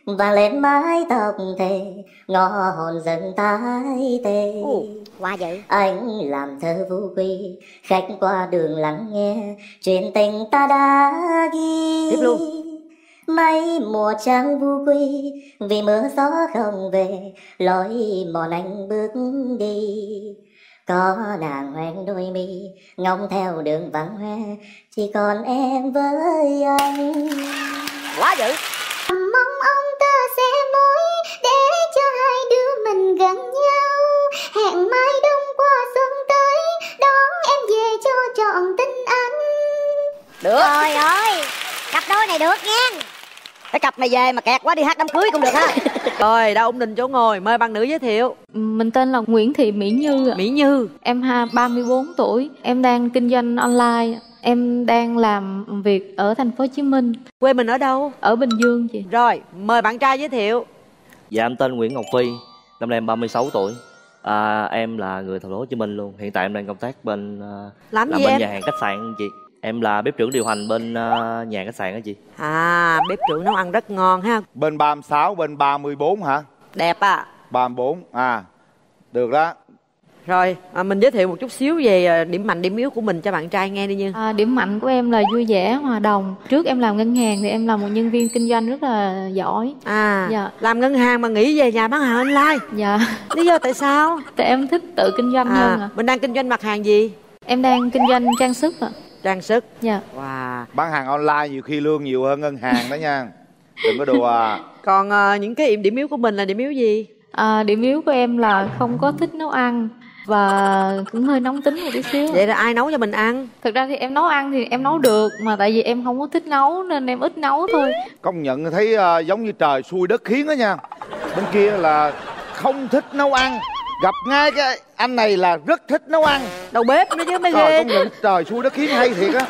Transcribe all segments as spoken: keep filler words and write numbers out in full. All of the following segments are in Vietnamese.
và lên mái tóc thề ngõ hồn dần tái tê. Quá dữ. Anh làm thơ vô quy, khách qua đường lắng nghe chuyện tình ta đã ghi. Tiếp luôn. Mấy mùa trăng vu quy, vì mưa gió không về, lối mòn anh bước đi. Có nàng hoen đôi mi, ngóng theo đường vắng hoe, chỉ còn em với anh. Quá dữ. Mong ông tơ sẽ mối để cho hai đứa mình gần nhau. Hẹn mai đông qua xuân tới, đón em về cho trọn tình anh. Được. Trời ơi, cặp đôi này được nha. Cái cặp này về mà kẹt quá đi hát đám cưới cũng được ha. Rồi, đâu ổn định chỗ ngồi, mời bạn nữ giới thiệu. Mình tên là Nguyễn Thị Mỹ Như. Mỹ Như. Em ba mươi bốn tuổi, em đang kinh doanh online. Em đang làm việc ở thành phố Hồ Chí Minh. Quê mình ở đâu? Ở Bình Dương chị. Rồi, mời bạn trai giới thiệu. Dạ em tên Nguyễn Ngọc Phi, năm nay em ba mươi sáu tuổi. À, em là người thành phố Hồ Chí Minh luôn. Hiện tại em đang công tác bên uh, làm, làm gì bên em? nhà hàng khách sạn chị. Em là bếp trưởng điều hành bên uh, nhà khách sạn đó chị. À, bếp trưởng nấu ăn rất ngon ha. Bên ba mươi sáu, bên ba mươi bốn hả? Đẹp à. ba mươi bốn, à, được đó. Rồi, à, mình giới thiệu một chút xíu về điểm mạnh, điểm yếu của mình cho bạn trai nghe đi Như. À, điểm mạnh của em là vui vẻ, hòa đồng. Trước em làm ngân hàng thì em là một nhân viên kinh doanh rất là giỏi. À, dạ. Làm ngân hàng mà nghĩ về nhà bán hàng online. Dạ. Lý do tại sao? Tại em thích tự kinh doanh à, hơn ạ. Mình đang kinh doanh mặt hàng gì? Em đang kinh doanh trang sức ạ. Trang sức. Dạ. Wow. Bán hàng online nhiều khi lương nhiều hơn ngân hàng đó nha. Đừng có đùa à. Còn uh, những cái điểm yếu của mình là điểm yếu gì? À, điểm yếu của em là không có thích nấu ăn và cũng hơi nóng tính một tí xíu. Vậy là ai nấu cho mình ăn? Thực ra thì em nấu ăn thì em nấu được, mà tại vì em không có thích nấu nên em ít nấu thôi. Công nhận thấy uh, giống như trời xui đất khiến đó nha. Bên kia là không thích nấu ăn, gặp ngay cái anh này là rất thích nấu ăn. Đầu bếp nữa chứ mới Trời, ghê. công nhận trời xui đất khiến hay thiệt á.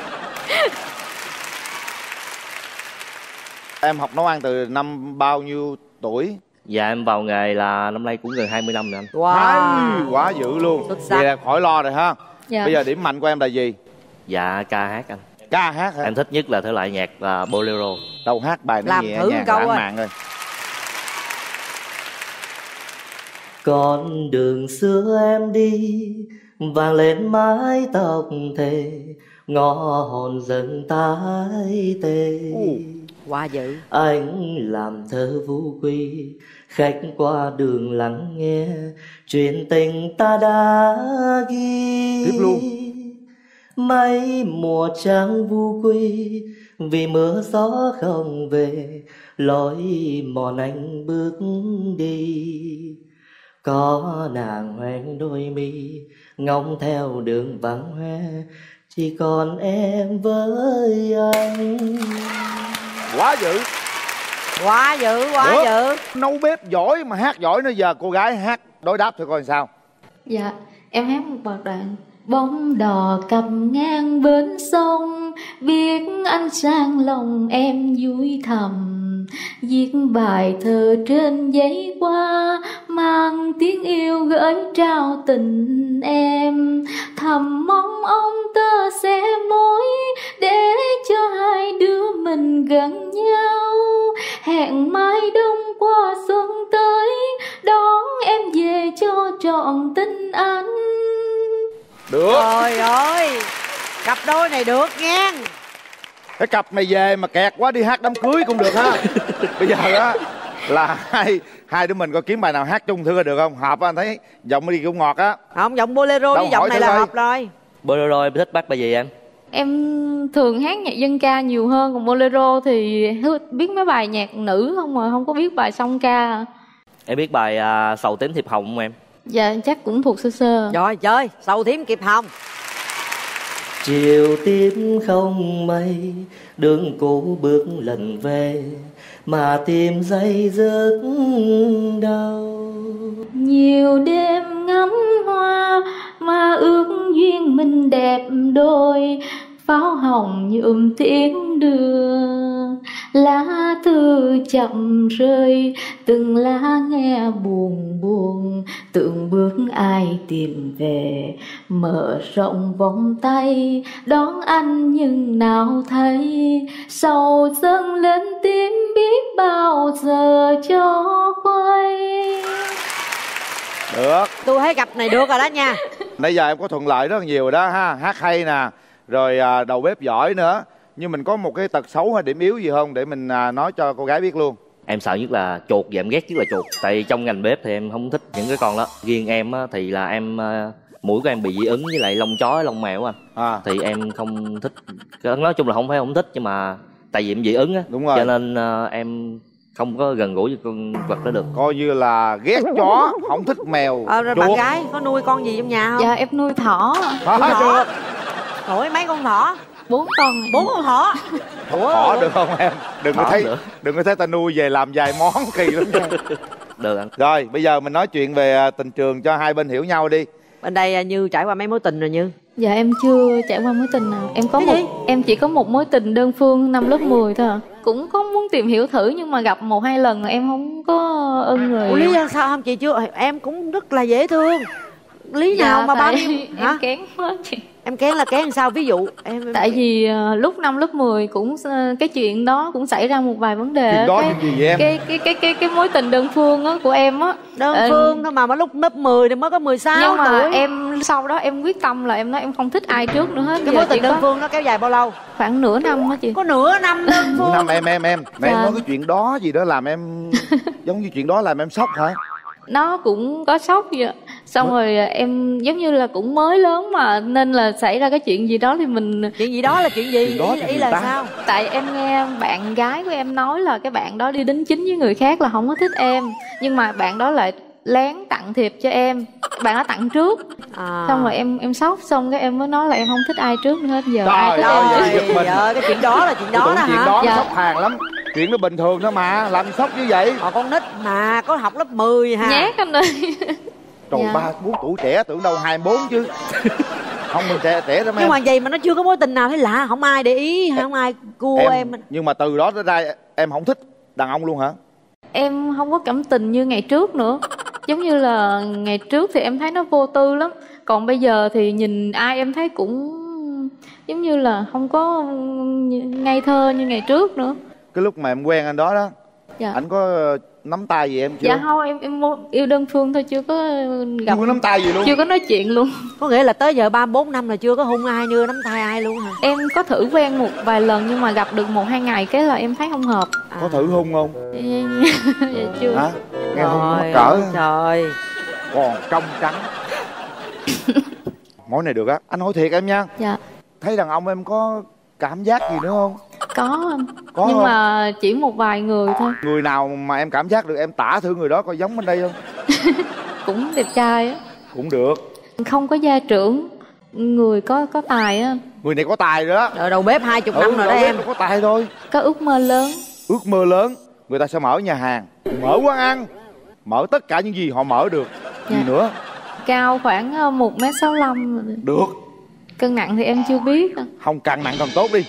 Em học nấu ăn từ năm bao nhiêu tuổi? Dạ em vào nghề là năm nay cũng gần hai mươi năm rồi anh. Wow. Hay, quá dữ luôn. Vậy là khỏi lo rồi ha. Dạ. Bây giờ điểm mạnh của em là gì? Dạ ca hát anh. Ca hát hả? Em thích nhất là thể loại nhạc uh, bolero. Đâu hát bài nó làm nhẹ thử nhàng câu lãng ơi. mạn rồi. Con đường xưa em đi vang lên mái tóc thề, ngõ hồn dần tái tê. Quá dữ. Anh làm thơ vu quy, khách qua đường lắng nghe chuyện tình ta đã ghi. Tiếp luôn. Mấy mùa trăng vu quy, vì mưa gió không về, lối mòn anh bước đi. Có nàng hoen đôi mi, ngóng theo đường vắng hoe, chỉ còn em với anh. Quá dữ. Quá dữ, quá Được. dữ. Nấu bếp giỏi mà hát giỏi nữa. Giờ cô gái hát đối đáp thôi coi sao. Dạ, em hát một bài đoạn. Bóng đò cập ngang bến sông, biết anh sang lòng em vui thầm. Viết bài thơ trên giấy qua, mang tiếng yêu gửi trao tình em. Thầm mong ông tơ sẽ mối để cho hai đứa mình gần nhau. Hẹn mai đông qua xuân tới, đón em về cho trọn tình anh. Được. Trời ơi, cặp đôi này được nha. Cái cặp này về mà kẹt quá đi hát đám cưới cũng được ha. Bây giờ á là hai hai đứa mình coi kiếm bài nào hát chung thưa được không? Hợp anh thấy giọng mới đi cũng ngọt á. Không, giọng bolero Đâu, với giọng hỏi này thử là coi. hợp rồi. Bolero em thích bắt bài gì em? Em thường hát nhạc dân ca nhiều hơn, còn bolero thì biết mấy bài nhạc nữ không mà không có biết bài song ca. Em biết bài uh, Sầu Tím Thiệp Hồng không em? Dạ chắc cũng thuộc sơ sơ. Rồi chơi Sầu Thím Kịp Hồng. Chiều tím không mây, đường cũ bước lần về, mà tìm dây dứt đau. Nhiều đêm ngắm hoa, mà ước duyên mình đẹp đôi. Pháo hồng nhuộm tiếng đường, lá thư chậm rơi, từng lá nghe buồn buồn. Từng bước ai tìm về, mở rộng vòng tay đón anh nhưng nào thấy. Sầu dâng lên tim biết bao bao giờ cho quay. Được. Tôi thấy cặp này được rồi đó nha. Nãy giờ em có thuận lợi rất là nhiều rồi đó ha. Hát hay nè, rồi à, đầu bếp giỏi nữa. Nhưng mình có một cái tật xấu hay điểm yếu gì không để mình à, nói cho cô gái biết luôn? Em sợ nhất là chuột và em ghét nhất là chuột. Tại vì trong ngành bếp thì em không thích những cái con đó. Riêng em á, thì là em uh, mũi của em bị dị ứng với lại lông chó, lông mèo anh. À. Thì em không thích. Nói chung là không phải không thích, nhưng mà tại vì em dị ứng á. Đúng rồi. Cho nên uh, em không có gần gũi với con vật đó được. Coi như là ghét chó, không thích mèo. Ờ, rồi bạn gái có nuôi con gì trong nhà không? Dạ em nuôi thỏ. Thỏ được. Hỏi mấy con thỏ? Bốn con. Bốn con thỏ. Thỏ được không em? Đừng có thấy, nữa. đừng có thấy ta nuôi về làm vài món kỳ lắm nha. Được anh. Rồi bây giờ mình nói chuyện về tình trường cho hai bên hiểu nhau đi. Bên đây Như trải qua mấy mối tình rồi Như? Dạ em chưa trải qua mối tình nào. Em có Cái một gì? em chỉ có một mối tình đơn phương năm lớp mười thôi à. Cũng có muốn tìm hiểu thử nhưng mà gặp một hai lần là em không có ưng người. Ủa, lý do sao không chị? Chưa, em cũng rất là dễ thương. Lý Dạ, nào mà bao tại nhiêu em hả? kén quá chị. Em kén là kén làm sao? Ví dụ em Tại vì uh, lúc năm lớp mười cũng uh, cái chuyện đó cũng xảy ra một vài vấn đề. Chuyện đó cái, chuyện gì vậy em? Cái cái cái cái cái mối tình đơn phương á của em á. đơn Ờ, phương thôi mà mà lúc lớp mười thì mới có mười sáu nhưng mà tuổi. em sau đó em quyết tâm là em nói em không thích ai trước nữa hết. Cái Giờ mối tình chỉ đơn có phương nó kéo dài bao lâu? khoảng nửa năm á chị. Có nửa năm đơn Nửa phương. năm em em em mà em Dạ. nói cái chuyện đó gì đó làm em giống như chuyện đó làm em sốc hả? Nó cũng có sốc vậy. Xong rồi em giống như là cũng mới lớn mà, nên là xảy ra cái chuyện gì đó thì mình... Chuyện gì đó là chuyện gì? Chuyện đó ý chuyện ý gì là ta? sao? Tại em nghe bạn gái của em nói là cái bạn đó đi đính chính với người khác là không có thích em. Nhưng mà bạn đó lại lén tặng thiệp cho em. Bạn đó tặng trước. À. Xong rồi em em sốc, xong cái em mới nói là em không thích ai trước nữa hết. Giờ Trời ai thích ơi, em vậy vậy? giật mình. Giờ cái chuyện đó là chuyện Tôi đó tưởng đó chuyện hả? đó Dạ. sốc hàng lắm. Chuyện nó bình thường thôi mà làm sốc như vậy. Họ con nít mà có học lớp mười hả? Nhát anh ơi. Trời, Dạ. ba bốn tuổi trẻ tưởng đâu hai bốn chứ. Không, mình trẻ trẻ lắm em. Nhưng mà vậy mà nó chưa có mối tình nào thấy lạ, không ai để ý, không ai cua em, em nhưng mà từ đó tới ra em không thích đàn ông luôn hả? Em không có cảm tình như ngày trước nữa. Giống như là ngày trước thì em thấy nó vô tư lắm. Còn bây giờ thì nhìn ai em thấy cũng giống như là không có ngây thơ như ngày trước nữa. Cái lúc mà em quen anh đó đó, Dạ. anh có nắm tay gì em chưa? Dạ không, em em yêu đơn phương thôi, chưa có gặp, Chưa có nắm tay gì luôn. chưa có nói chuyện luôn. Có nghĩa là tới giờ ba bốn năm là chưa có hôn ai, chưa nắm tay ai luôn hả? Em có thử quen một vài lần nhưng mà gặp được một hai ngày cái là em thấy không hợp. Có thử hôn không? Dạ chưa. Hả? Nghe hôn mắc Trời cỡ. ơi, trời. Còn trong trắng. Món này được á. Anh hỏi thiệt em nha. Dạ. Thấy đàn ông em có cảm giác gì nữa không? Có anh. Có nhưng không? mà chỉ một vài người thôi. Người nào mà em cảm giác được em tả thử người đó coi giống bên đây không? Cũng đẹp trai á. Cũng được. Không có gia trưởng, người có có tài á. Người này có tài rồi đó. Rồi đầu bếp hai chục Ừ, năm rồi đó đâu biết em. nó có tài thôi. Có ước mơ lớn. Ước mơ lớn. Người ta sẽ mở nhà hàng, mở quán ăn, mở tất cả những gì họ mở được. Gì Dạ. nữa? Cao khoảng một mét sáu lăm. Được. Cân nặng thì em chưa biết. Không, càng nặng càng tốt đi.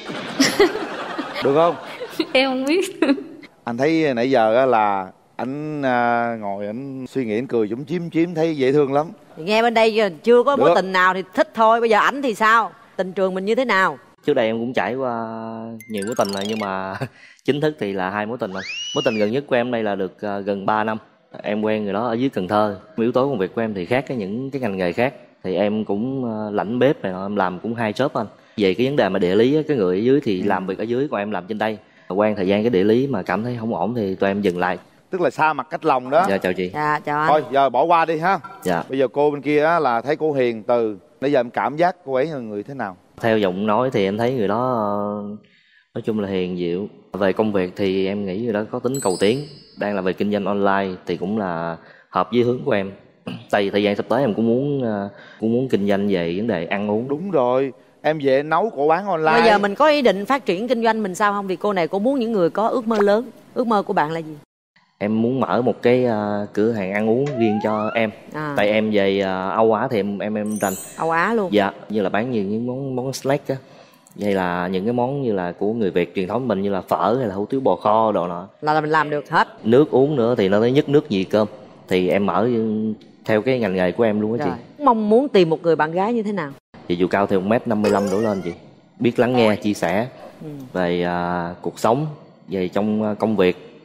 Được không? Em không biết. Anh thấy nãy giờ á là anh à, ngồi anh suy nghĩ, anh cười cũng chiếm chiếm thấy dễ thương lắm. Thì nghe bên đây giờ chưa có mối Được. tình nào thì thích thôi. Bây giờ ảnh thì sao? Tình trường mình như thế nào? Trước đây em cũng trải qua nhiều mối tình rồi, nhưng mà chính thức thì là hai mối tình rồi. Mối tình gần nhất của em đây là được uh, gần ba năm. Em quen người đó ở dưới Cần Thơ. Yếu tố công việc của em thì khác với những cái ngành nghề khác. Thì em cũng uh, lãnh bếp này, em làm cũng hai job anh. Về cái vấn đề mà địa lý, cái người ở dưới thì làm việc ở dưới, còn em làm trên đây. Quen thời gian cái địa lý mà cảm thấy không ổn thì tụi em dừng lại. Tức là xa mặt cách lòng đó. Dạ chào chị. Dạ chào anh. Thôi giờ bỏ qua đi ha. Dạ. Bây giờ cô bên kia á là thấy cô hiền từ. Bây giờ em cảm giác cô ấy là người thế nào? Theo giọng nói thì em thấy người đó uh, nói chung là hiền dịu. Về công việc thì em nghĩ người đó có tính cầu tiến. Đang là về kinh doanh online thì cũng là hợp với hướng của em. Tại vì thời gian sắp tới em cũng muốn uh, cũng muốn kinh doanh về vấn đề ăn uống. Đúng rồi. Em về nấu cổ bán online. Bây giờ mình có ý định phát triển kinh doanh mình sao không? Vì cô này cô muốn những người có ước mơ lớn. Ước mơ của bạn là gì? Em muốn mở một cái uh, cửa hàng ăn uống riêng cho em. À. Tại em về uh, Âu Á thì em em em rành. Âu Á luôn. Dạ, như là bán nhiều những món món snack á. Hay là những cái món như là của người Việt truyền thống mình, như là phở hay là hủ tiếu bò kho đồ nọ. Là, là mình làm được hết. Nước uống nữa thì nó tới nhất nước gì cơm. Thì em mở theo cái ngành nghề của em luôn á chị. Rồi. Mong muốn tìm một người bạn gái như thế nào? Thì dù cao thì một mét năm mươi lăm đổ lên chị. Biết lắng nghe, chia sẻ Ừ. về uh, cuộc sống, về trong uh, công việc,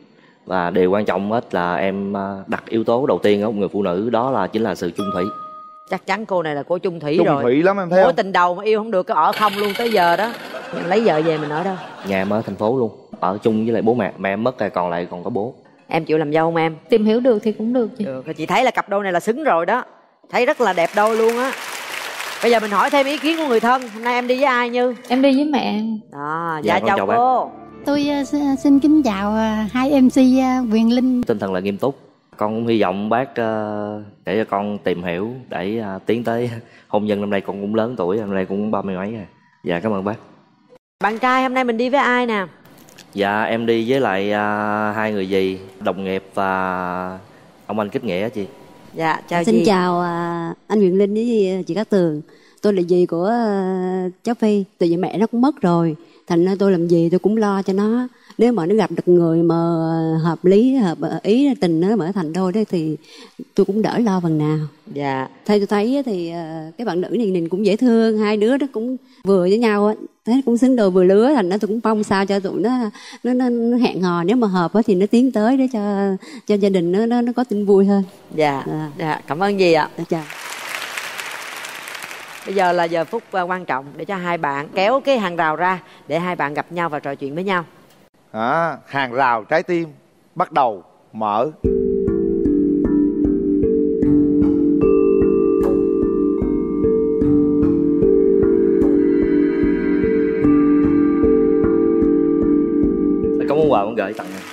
Và điều quan trọng hết là em đặt yếu tố đầu tiên ở một người phụ nữ, đó là chính là sự chung thủy. Chắc chắn cô này là cô chung thủy chung rồi. Chung thủy lắm em thấy Mối không? tình đầu mà yêu không được cái ở không luôn tới giờ đó. Mình lấy vợ về mình ở đâu? Nhà em ở thành phố luôn, ở chung với lại bố mẹ. Mẹ em mất rồi, còn lại còn có bố. Em chịu làm dâu không em? Tìm hiểu được thì cũng được chị. Được, chị thấy là cặp đôi này là xứng rồi đó. Thấy rất là đẹp đôi luôn á. Bây giờ mình hỏi thêm ý kiến của người thân. Hôm nay em đi với ai Như? Em đi với mẹ. Đó, dạ, dạ, con chào, chào cô. Tôi uh, xin kính chào uh, hai em xê uh, Quyền Linh. Tinh thần là nghiêm túc. Con cũng hy vọng bác uh, để cho con tìm hiểu để uh, tiến tới hôn nhân. Năm nay con cũng lớn tuổi, năm nay cũng ba mươi mấy rồi. Dạ cảm ơn bác. Bạn trai hôm nay mình đi với ai nè? Dạ em đi với lại uh, hai người dì, đồng nghiệp và ông anh kết nghĩa chị. Dạ chào Xin dì. chào uh, anh Quyền Linh với chị Cát Tường. Tôi là dì của uh, cháu Phi. Tại vì mẹ nó cũng mất rồi, thành ra tôi làm gì tôi cũng lo cho nó. Nếu mà nó gặp được người mà hợp lý, hợp ý tình nó mở thành đôi đó thì tôi cũng đỡ lo phần nào. Dạ. Theo tôi thấy thì uh, cái bạn nữ này nhìn cũng dễ thương, hai đứa nó cũng vừa với nhau á, thấy cũng xứng đôi vừa lứa, thành ra tôi cũng mong sao cho tụi nó nó, nó, nó hẹn hò, nếu mà hợp á thì nó tiến tới để cho cho gia đình nó nó, nó có tin vui hơn. Dạ. À. Dạ cảm ơn dì ạ. Dạ, chào. Bây giờ là giờ phút uh, quan trọng để cho hai bạn kéo cái hàng rào ra để hai bạn gặp nhau và trò chuyện với nhau. À, hàng rào trái tim bắt đầu mở. Có món quà muốn gửi tặng em.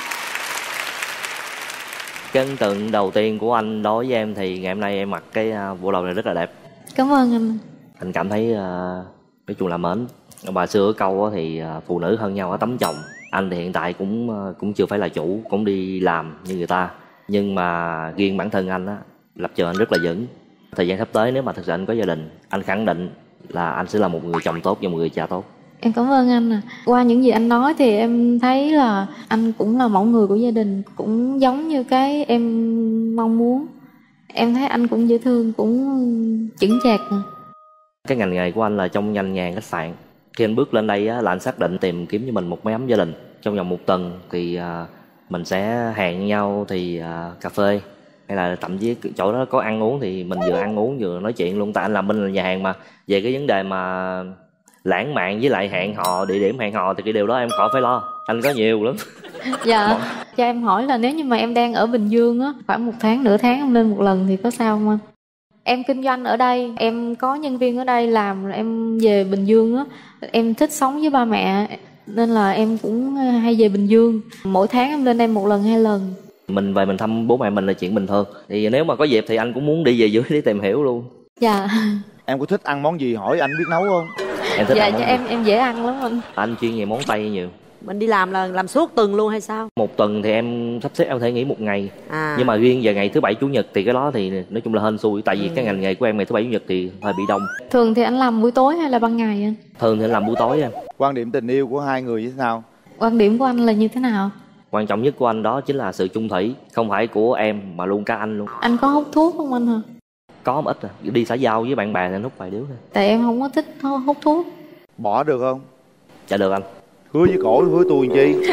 Cái ấn tượng đầu tiên của anh đối với em thì ngày hôm nay em mặc cái uh, bộ đồ này rất là đẹp. Cảm ơn anh. Anh cảm thấy uh, nói chung là mến. Bà xưa ở câu thì uh, phụ nữ hơn nhau ở tấm chồng. Anh thì hiện tại cũng uh, cũng chưa phải là chủ, cũng đi làm như người ta. Nhưng mà riêng bản thân anh á, lập trường anh rất là vững. Thời gian sắp tới nếu mà thực sự anh có gia đình, anh khẳng định là anh sẽ là một người chồng tốt và một người cha tốt. Em cảm ơn anh. À. Qua những gì anh nói thì em thấy là anh cũng là mẫu người của gia đình, cũng giống như cái em mong muốn. Em thấy anh cũng dễ thương, cũng chững chạc. Cái ngành nghề của anh là trong ngành nhà khách sạn. Khi anh bước lên đây á, là anh xác định tìm kiếm cho mình một mái ấm gia đình. Trong vòng một tuần thì uh, mình sẽ hẹn nhau thì uh, cà phê, hay là thậm chí chỗ đó có ăn uống thì mình vừa ăn uống vừa nói chuyện luôn. Tại anh làm bên là nhà hàng mà. Về cái vấn đề mà lãng mạn với lại hẹn hò, địa điểm hẹn hò thì cái điều đó em khỏi phải lo, anh có nhiều lắm. Dạ. Cho em hỏi là nếu như mà em đang ở Bình Dương á, khoảng một tháng nửa tháng em lên một lần thì có sao không anh? Em kinh doanh ở đây, em có nhân viên ở đây làm, em về Bình Dương á, em thích sống với ba mẹ nên là em cũng hay về Bình Dương. Mỗi tháng em lên đây một lần hai lần. Mình về mình thăm bố mẹ mình là chuyện bình thường. Thì nếu mà có dịp thì anh cũng muốn đi về dưới để tìm hiểu luôn. Dạ. Em có thích ăn món gì hỏi anh biết nấu không? Em thích dạ, ăn món em gì? em dễ ăn lắm anh. Anh chuyên về món Tây nhiều. Mình đi làm là làm suốt tuần luôn hay sao? Một tuần thì em sắp xếp em có thể nghỉ một ngày. À. Nhưng mà riêng về ngày thứ bảy chủ nhật thì cái đó thì nói chung là hên xui. Tại vì ừ. cái ngành nghề của em ngày thứ bảy chủ nhật thì hơi bị đông. Thường thì anh làm buổi tối hay là ban ngày anh? Thường thì anh làm buổi tối em. Quan điểm tình yêu của hai người như thế nào? Quan điểm của anh là như thế nào? Quan trọng nhất của anh đó chính là sự chung thủy. Không phải của em mà luôn cả anh luôn. Anh có hút thuốc không anh hả? Có một ít à. Đi xã giao với bạn bè thì anh hút vài điếu thôi. Tại em không có thích hút thuốc. Bỏ được không? Dạ được anh. Hứa với cổ hứa tôi làm chi?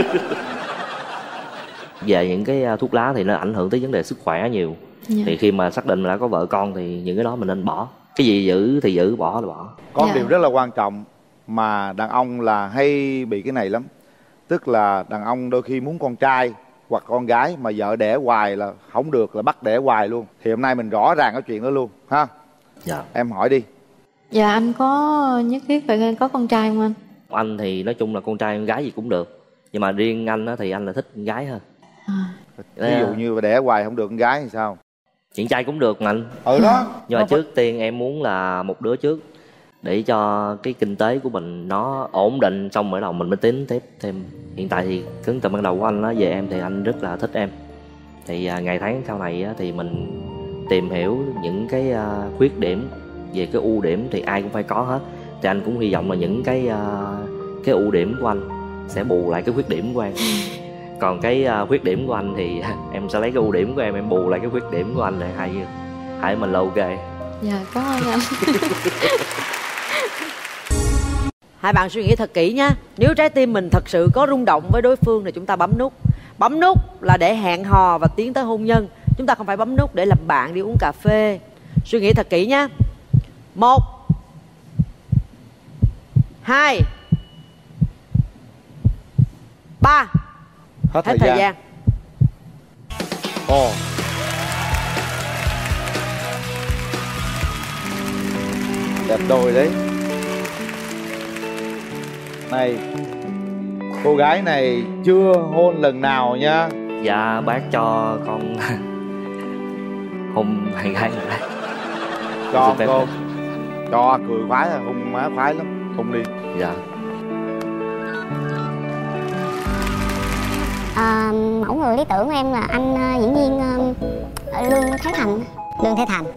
Về những cái thuốc lá thì nó ảnh hưởng tới vấn đề sức khỏe nhiều. Dạ. Thì khi mà xác định là đã có vợ con thì những cái đó mình nên bỏ. Cái gì giữ thì giữ, bỏ là bỏ. Có dạ. điều rất là quan trọng mà đàn ông là hay bị cái này lắm. Tức là đàn ông đôi khi muốn con trai hoặc con gái mà vợ đẻ hoài là không được, là bắt đẻ hoài luôn. Thì hôm nay mình rõ ràng cái chuyện đó luôn ha. Dạ. Em hỏi đi. Dạ anh có nhất thiết phải có con trai không anh? Anh thì nói chung là con trai con gái gì cũng được. Nhưng mà riêng anh á, thì anh là thích con gái hơn. À. Ví dụ như đẻ hoài không được con gái thì sao? Chuyện trai cũng được mà anh. Ừ đó. Nhưng mà trước tiên em muốn là một đứa trước, để cho cái kinh tế của mình nó ổn định, xong rồi đầu mình mới tính tiếp thêm. Hiện tại thì cứng từ ban đầu của anh á, về em thì anh rất là thích em. Thì à, ngày tháng sau này á, thì mình tìm hiểu những cái à, khuyết điểm. Về cái ưu điểm thì ai cũng phải có hết. Thì anh cũng hy vọng là những cái à, cái ưu điểm của anh sẽ bù lại cái khuyết điểm của em. Còn cái à, khuyết điểm của anh thì em sẽ lấy cái ưu điểm của em em bù lại cái khuyết điểm của anh, để hai hai mình là ok. Dạ cảm ơn anh. Hai bạn suy nghĩ thật kỹ nha. Nếu trái tim mình thật sự có rung động với đối phương thì chúng ta bấm nút. Bấm nút là để hẹn hò và tiến tới hôn nhân. Chúng ta không phải bấm nút để làm bạn đi uống cà phê. Suy nghĩ thật kỹ nhé. Một, hai, ba. Hết, Hết thời, thời gian, gian. Ồ. Đẹp đôi đấy. Này, cô gái này chưa hôn lần nào nha. Dạ bác cho con hôn bạn gái lần này. Cho cô. Cho cười khoái, hôn má khoái lắm. Hôn đi. Dạ. À, mẫu người lý tưởng của em là anh uh, diễn viên uh, Lương Thế Thành. Lương Thế Thành.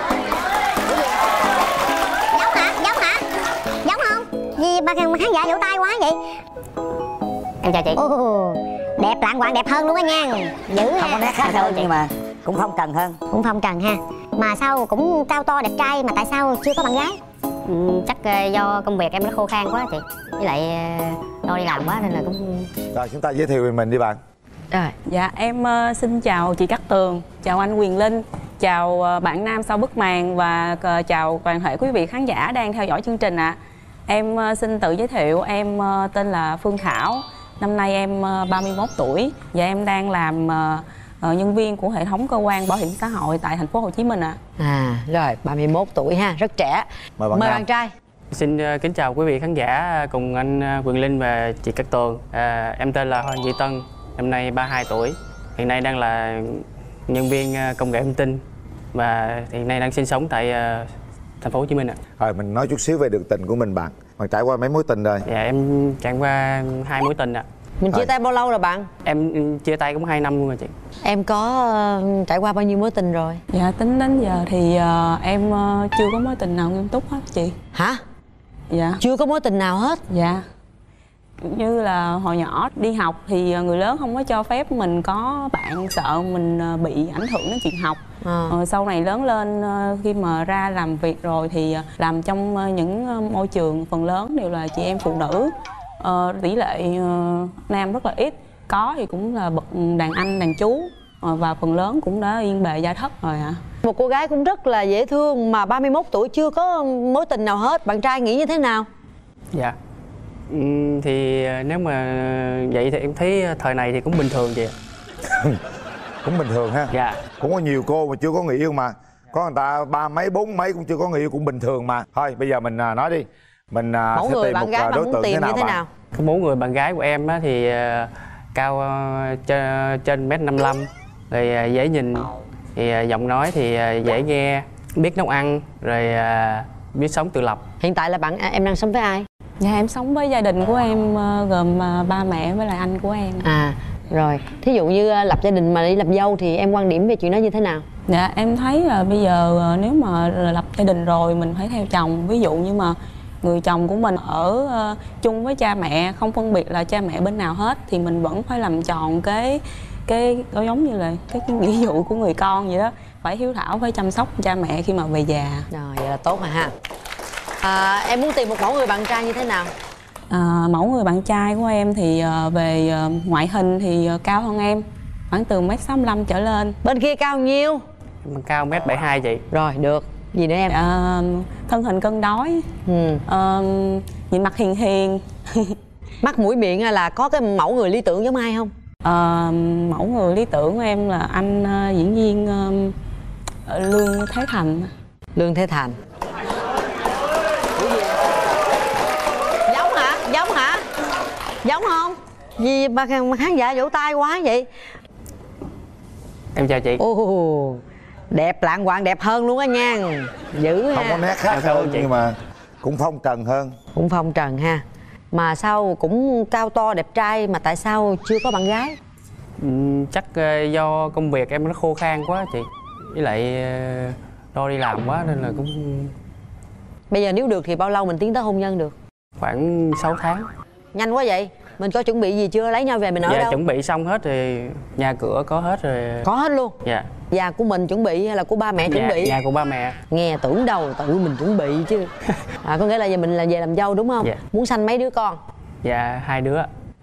Giống hả? Giống hả? Giống không? Gì mà khán giả vỗ tay quá vậy? Em chào chị. Ồ, đẹp lạng quạng, đẹp hơn luôn á nha. Dữ ha. Không có nét khác đâu nhưng mà cũng phong trần hơn. Cũng phong trần ha. Mà sao cũng cao to đẹp trai mà tại sao chưa có bạn gái? Ừ, chắc uh, do công việc em nó khô khan quá chị. Với lại uh, đôi đi làm quá nên là cũng... Rồi chúng ta giới thiệu về mình đi bạn. Rồi. Dạ em uh, xin chào chị Cát Tường, chào anh Quyền Linh, chào uh, bạn nam sau bức màn và uh, chào toàn thể quý vị khán giả đang theo dõi chương trình ạ. À. Em uh, xin tự giới thiệu, em uh, tên là Phương Thảo, năm nay em uh, ba mươi mốt tuổi và em đang làm uh, uh, nhân viên của hệ thống cơ quan bảo hiểm xã hội tại thành phố Hồ Chí Minh ạ. À. À rồi, ba mươi mốt tuổi ha, rất trẻ. Mời bạn, Mời Nam. bạn trai. Xin uh, kính chào quý vị khán giả cùng anh uh, Quyền Linh và chị Cát Tường. Uh, em tên là Hoàng Duy Tân, năm nay ba mươi hai tuổi. Hiện nay đang là nhân viên uh, công nghệ thông tin và hiện nay đang sinh sống tại uh, thành phố Hồ Chí Minh ạ. Rồi mình nói chút xíu về đường tình của mình bạn. Bạn trải qua mấy mối tình rồi? Dạ em trải qua hai mối tình ạ. Mình chia tay bao lâu rồi bạn? Em chia tay cũng hai năm luôn rồi chị. Em có uh, trải qua bao nhiêu mối tình rồi? Dạ tính đến giờ thì uh, em uh, chưa có mối tình nào nghiêm túc hết chị. Hả? Dạ. Chưa có mối tình nào hết? Dạ. Như là hồi nhỏ đi học thì người lớn không có cho phép mình có bạn, sợ mình bị ảnh hưởng đến chuyện học. À. Ờ, sau này lớn lên khi mà ra làm việc rồi thì làm trong những môi trường phần lớn đều là chị em phụ nữ. Ờ, tỷ lệ uh, nam rất là ít, có thì cũng là bậc đàn anh, đàn chú uh, và phần lớn cũng đã yên bề gia thất rồi ạ. À. Một cô gái cũng rất là dễ thương mà ba mươi mốt tuổi chưa có mối tình nào hết, bạn trai nghĩ như thế nào? Dạ uhm, thì nếu mà vậy thì em thấy thời này thì cũng bình thường vậy. Cũng bình thường ha. Dạ. Cũng có nhiều cô mà chưa có người yêu mà. Có người ta ba mấy bốn mấy cũng chưa có người yêu cũng bình thường mà. Thôi bây giờ mình nói đi. Mình mẫu sẽ người tìm bạn một gái đối bạn tượng muốn tìm thế nào, như thế bạn? nào? Cái mẫu người bạn gái của em á thì uh, cao uh, trên, trên mét năm mươi lăm, rồi uh, dễ nhìn, thì uh, giọng nói thì uh, dễ nghe, biết nấu ăn, rồi uh, biết sống tự lập. Hiện tại là bạn em đang sống với ai? Dạ em sống với gia đình của em uh, gồm uh, ba mẹ với lại anh của em. À rồi, thí dụ như uh, lập gia đình mà đi làm dâu thì em quan điểm về chuyện đó như thế nào? Dạ em thấy là bây giờ uh, nếu mà lập gia đình rồi mình phải theo chồng. Ví dụ như mà người chồng của mình ở uh, chung với cha mẹ, không phân biệt là cha mẹ bên nào hết, thì mình vẫn phải làm tròn cái cái có giống như là cái, cái nghĩa vụ của người con vậy đó, phải hiếu thảo, phải chăm sóc cha mẹ khi mà về già. Rồi vậy là tốt mà ha. À, em muốn tìm một mẫu người bạn trai như thế nào? À, mẫu người bạn trai của em thì uh, về uh, ngoại hình thì uh, cao hơn em, khoảng từ mét sáu mươi lăm trở lên. Bên kia cao nhiêu? Em cao mét bảy mươi hai chị. Rồi được. Gì nữa em? À, thân hình cân đối, ừ. à, nhìn mặt hiền hiền. Mắt mũi miệng là có cái mẫu người lý tưởng giống ai không? À, mẫu người lý tưởng của em là anh uh, diễn viên uh, Lương Thế Thành. Lương Thế Thành. Giống hả? Giống hả? Giống không? Gì mà khán giả vỗ tay quá vậy? Em chào chị. Ồ, đẹp lạng quạng, đẹp hơn luôn á nha. Dữ ha. Không có nét khác hơn nhưng mà cũng phong trần hơn. Cũng phong trần ha. Mà sao cũng cao to đẹp trai mà tại sao chưa có bạn gái? Ừ, chắc uh, do công việc em nó khô khan quá chị. Với lại uh, đôi đi làm quá nên là cũng... Bây giờ nếu được thì bao lâu mình tiến tới hôn nhân được? Khoảng sáu tháng. Nhanh quá vậy? Mình có chuẩn bị gì chưa? Lấy nhau về mình ở dạ, đâu? Chuẩn bị xong hết rồi, nhà cửa có hết rồi. Có hết luôn? Dạ. Nhà của mình chuẩn bị hay là của ba mẹ chuẩn dạ, bị? Nhà của ba mẹ. Nghe tưởng đâu tự mình chuẩn bị chứ. À, có nghĩa là giờ mình là về làm dâu đúng không? Dạ. Muốn sanh mấy đứa con? Dạ hai đứa.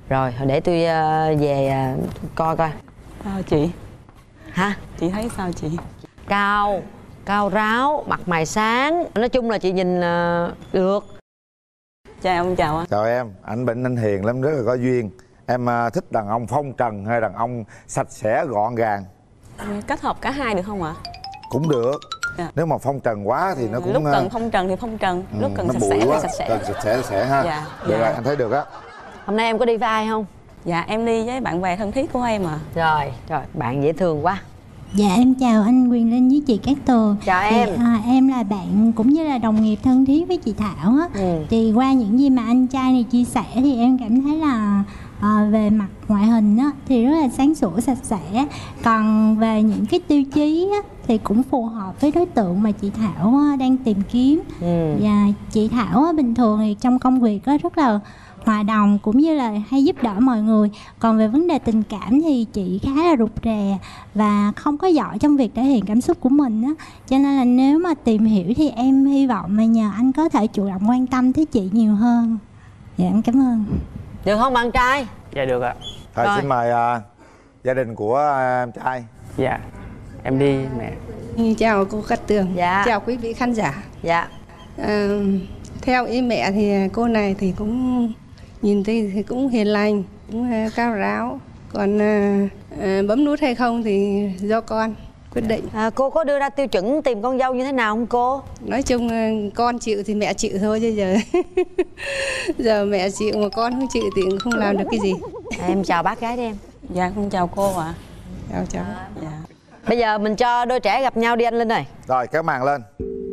Rồi để tôi uh, về uh, coi coi. Sao chị? Hả? Chị thấy sao chị? Cao, cao ráo, mặt mày sáng. Nói chung là chị nhìn uh, được. Chào ông, chào anh. Chào em, anh Bệnh anh hiền lắm, rất là có duyên. Em uh, thích đàn ông phong trần hay đàn ông sạch sẽ gọn gàng? Kết hợp cả hai được không ạ? Cũng được. Dạ. Nếu mà phong trần quá thì nó cũng lúc cần phong trần thì phong trần, ừ, lúc cần nó sạch bụi sẽ quá. thì sạch sẽ. Cần sạch sẽ sạch sẽ ha. Dạ. Được Dạ. rồi, anh thấy được á. Hôm nay em có đi với ai không? Dạ em đi với bạn bè thân thiết của em à. Rồi, rồi bạn dễ thương quá. Dạ em chào anh Quyền Linh với chị Cát Tường. Chào thì, em. à, em là bạn cũng như là đồng nghiệp thân thiết với chị Thảo á. Ừ. Thì qua những gì mà anh trai này chia sẻ thì em cảm thấy là à, về mặt ngoại hình á thì rất là sáng sủa sạch sẽ. Còn về những cái tiêu chí á thì cũng phù hợp với đối tượng mà chị Thảo á, đang tìm kiếm. Ừ. Và chị Thảo á, bình thường thì trong công việc á, rất là hòa đồng cũng như là hay giúp đỡ mọi người. Còn về vấn đề tình cảm thì chị khá là rụt rè và không có giỏi trong việc thể hiện cảm xúc của mình á. Cho nên là nếu mà tìm hiểu thì em hy vọng là nhờ anh có thể chủ động quan tâm tới chị nhiều hơn. Dạ em cảm ơn. Được không bạn trai? Dạ được ạ. Thôi Rồi. xin mời uh, gia đình của uh, em trai. Dạ em đi mẹ. Chào cô Cát Tường. Dạ. Chào quý vị khán giả. Dạ. À, theo ý mẹ thì cô này thì cũng nhìn thì, thì cũng hiền lành, cũng uh, cao ráo. Còn uh, uh, bấm nút hay không thì do con quyết định. À, cô có đưa ra tiêu chuẩn tìm con dâu như thế nào không cô? Nói chung uh, con chịu thì mẹ chịu thôi chứ giờ giờ mẹ chịu mà con không chịu thì cũng không làm được cái gì. À, em chào bác gái đi em. Dạ con chào cô ạ. À. Chào cháu. Dạ. Bây giờ mình cho đôi trẻ gặp nhau đi anh Linh ơi. Rồi kéo màn lên.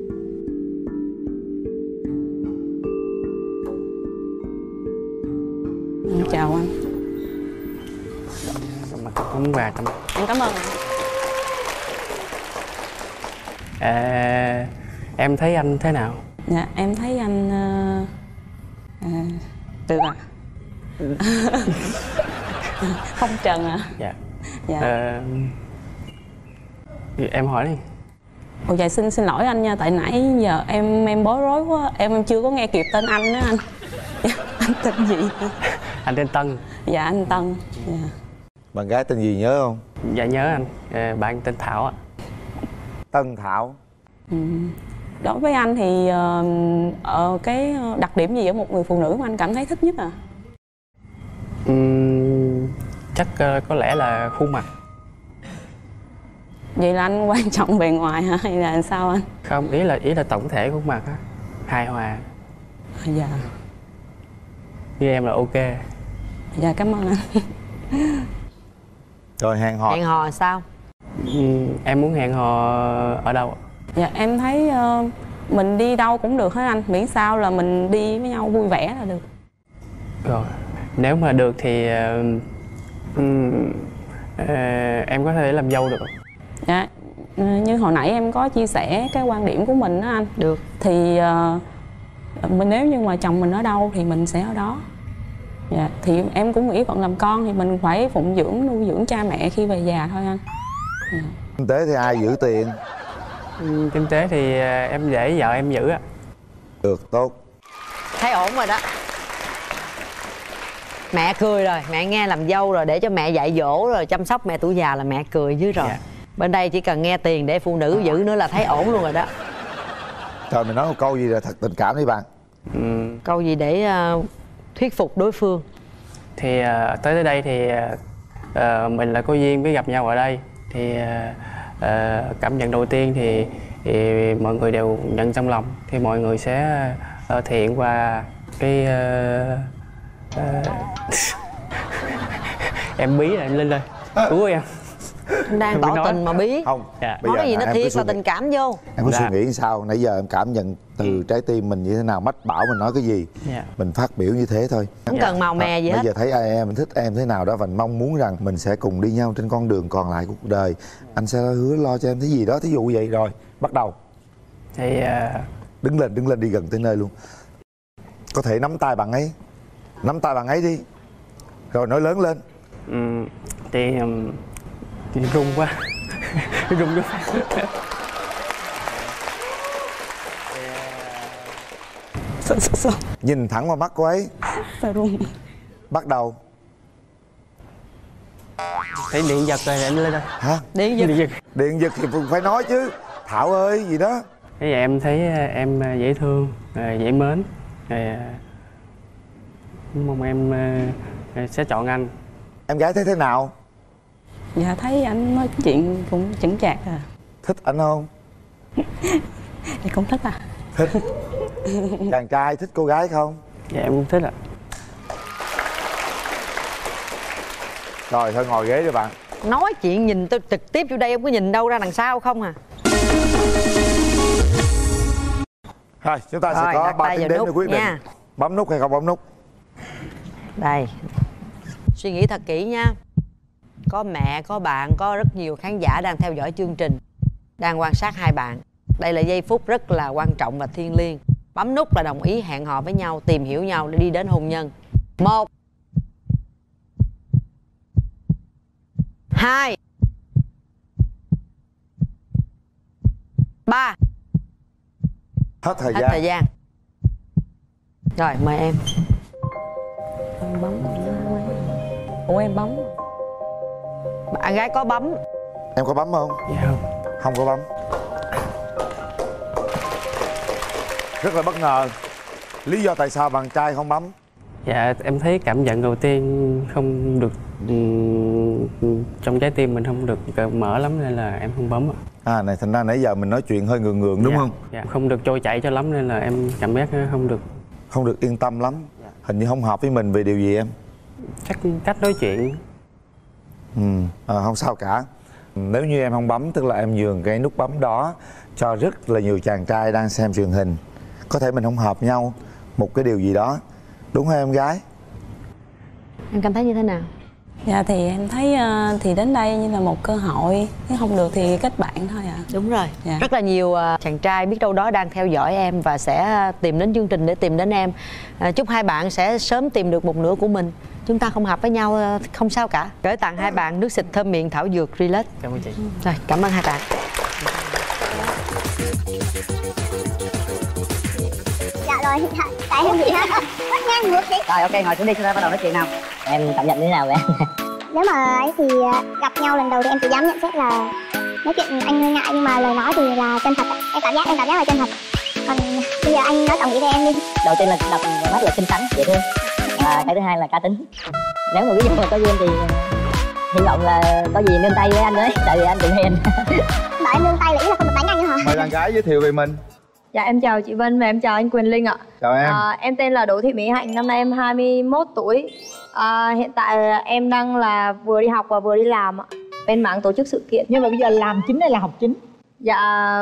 Chào anh. Không quà tâm. Em cảm ơn. À, em thấy anh thế nào? Dạ em thấy anh uh, à, được ạ. À. Phong trần ạ. À. Dạ. Dạ. À, em hỏi đi. Ồ dạ xin xin lỗi anh nha, tại nãy giờ em em bối rối quá, em chưa có nghe kịp tên anh đó anh. Anh tên gì? Anh tên Tân. Dạ anh Tân. Dạ. Bạn gái tên gì nhớ không? Dạ nhớ anh. À, bạn tên Thảo ạ. Tân Thảo. Ừ. Đối với anh thì uh, uh, cái đặc điểm gì ở một người phụ nữ mà anh cảm thấy thích nhất à? Uhm, chắc uh, có lẽ là khuôn mặt. Vậy là anh quan trọng bề ngoài hả hay là sao anh? Không, ý là ý là tổng thể khuôn mặt á, hài hòa. Dạ. Như em là ok. Dạ cảm ơn anh. Rồi hẹn hò. Hẹn hò sao? Uhm, em muốn hẹn hò ở đâu? Dạ em thấy uh, mình đi đâu cũng được hết anh, miễn sao là mình đi với nhau vui vẻ là được. Rồi, nếu mà được thì uh, um, uh, em có thể làm dâu được không? Dạ, như hồi nãy em có chia sẻ cái quan điểm của mình đó anh. Được. Thì uh, mình nếu như mà chồng mình ở đâu thì mình sẽ ở đó. Dạ, thì em cũng nghĩ phận làm con thì mình phải phụng dưỡng, nuôi dưỡng cha mẹ khi về già thôi anh. Dạ. Kinh tế thì ai giữ tiền? Ừ, kinh tế thì em để vợ em giữ ạ. Được, tốt. Thấy ổn rồi đó. Mẹ cười rồi, mẹ nghe làm dâu rồi, để cho mẹ dạy dỗ rồi chăm sóc mẹ tuổi già là mẹ cười dưới rồi. Dạ. Bên đây chỉ cần nghe tiền để phụ nữ giữ nữa là thấy ổn luôn rồi đó. Trời, mình nói một câu gì là thật tình cảm đi bạn. Ừ. Câu gì để uh, thuyết phục đối phương? Thì uh, tới tới đây thì uh, mình là có duyên với gặp nhau ở đây. Thì uh, uh, cảm nhận đầu tiên thì, thì mọi người đều nhận trong lòng. Thì mọi người sẽ uh, thể hiện qua cái uh, uh, em bí là em Linh ơi, cứu em. Đang tỏ tình mà bí. Không, dạ. Nói cái gì nó thiệt và tình cảm vô. Em có Dạ. suy nghĩ sao? Nãy giờ em cảm nhận từ ừ. trái tim mình như thế nào, mách bảo mình nói cái gì, dạ. mình phát biểu như thế thôi. Không cần màu mè gì à, hết. Bây giờ thấy ai em, mình thích em thế nào đó và mong muốn rằng mình sẽ cùng đi nhau trên con đường còn lại của cuộc đời. Anh sẽ hứa lo cho em cái gì đó, thí dụ vậy. Rồi, bắt đầu. Thì uh... đứng lên, đứng lên đi gần tới nơi luôn. Có thể nắm tay bạn ấy, nắm tay bạn ấy đi. Rồi nói lớn lên. Ừ, thì um, run quá. Run quá. Sợ, sợ, sợ. Nhìn thẳng vào mắt cô ấy. Sợ run. Bắt đầu. Thấy điện giật rồi anh lên đây. Hả? Điện giật. Điện giật. Điện giật thì phải nói chứ. Thảo ơi gì đó. Thế vậy em thấy em dễ thương, dễ mến, mong em sẽ chọn anh. Em gái thấy thế nào? Dạ thấy anh nói chuyện cũng chững chạc à. Thích anh không? Thì cũng thích à. Thích. Chàng trai thích cô gái không? Dạ em cũng thích ạ. Rồi thôi ngồi ghế đi bạn. Nói chuyện nhìn tôi trực tiếp vô đây, em có nhìn đâu ra đằng sau không à? Rồi chúng ta Rồi, sẽ có ba tiếng đếm để quyết định nha. Bấm nút hay không bấm nút. Đây, suy nghĩ thật kỹ nha. Có mẹ, có bạn, có rất nhiều khán giả đang theo dõi chương trình, đang quan sát hai bạn. Đây là giây phút rất là quan trọng và thiêng liêng. Bấm nút là đồng ý hẹn hò với nhau, tìm hiểu nhau để đi đến hôn nhân. Một, hai, ba. Hết thời Hết gian. thời gian. Rồi mời em. Em bấm. Ủa em bấm. Bạn gái có bấm. Em có bấm không? Dạ không. Không có bấm. Rất là bất ngờ. Lý do tại sao bạn trai không bấm? Dạ em thấy cảm nhận đầu tiên không được um, trong trái tim mình không được mở lắm nên là em không bấm ạ. À này thành ra nãy giờ mình nói chuyện hơi ngượng ngượng đúng dạ, không? Dạ không được trôi chảy cho lắm nên là em cảm giác không được. Không được yên tâm lắm. Dạ. Hình như không hợp với mình về điều gì em? Chắc cách nói chuyện. Ừ, à, không sao cả. Nếu như em không bấm tức là em nhường cái nút bấm đó cho rất là nhiều chàng trai đang xem truyền hình. Có thể mình không hợp nhau một cái điều gì đó. Đúng không em gái? Em cảm thấy như thế nào? Dạ thì em thấy uh, thì đến đây như là một cơ hội. Nếu không được thì kết bạn thôi ạ. À. Đúng rồi. Dạ. Rất là nhiều uh, chàng trai biết đâu đó đang theo dõi em và sẽ tìm đến chương trình để tìm đến em. uh, Chúc hai bạn sẽ sớm tìm được một nửa của mình. Chúng ta không hợp với nhau uh, không sao cả. Gửi tặng hai bạn nước xịt thơm miệng thảo dược Relax. Cảm ơn chị. Rồi cảm ơn hai bạn. Dạ rồi, tại em bị rất ngang ngược đi. Rồi ok, ngồi xuống đi, chúng ta bắt đầu nói chuyện nào. Em cảm nhận như thế nào vậy? Nếu mà ấy thì gặp nhau lần đầu thì em chỉ dám nhận xét là nói chuyện anh hơi ngại, nhưng mà lời nói thì là chân thật. Em cảm giác em cảm giác là chân thật. Còn bây giờ anh nói tổng ý về em đi. Đầu tiên là đọc mắt là xinh xắn, dễ thương. Và cái thứ hai là cá tính. Nếu mà ví dụ mà có duyên thì hy vọng là có gì nương tay với anh đấy, tại vì anh cũng hiền. Bảo em nương tay là ý là không được đánh anh nữa hả? Mời đàn gái giới thiệu về mình. Dạ em chào chị Vân và em chào anh Quyền Linh ạ. Chào em. À, em tên là Đỗ Thị Mỹ Hạnh, năm nay em hai mươi mốt tuổi. À, hiện tại em đang là vừa đi học và vừa đi làm ạ, bên mảng tổ chức sự kiện. Nhưng mà bây giờ làm chính hay là học chính? Dạ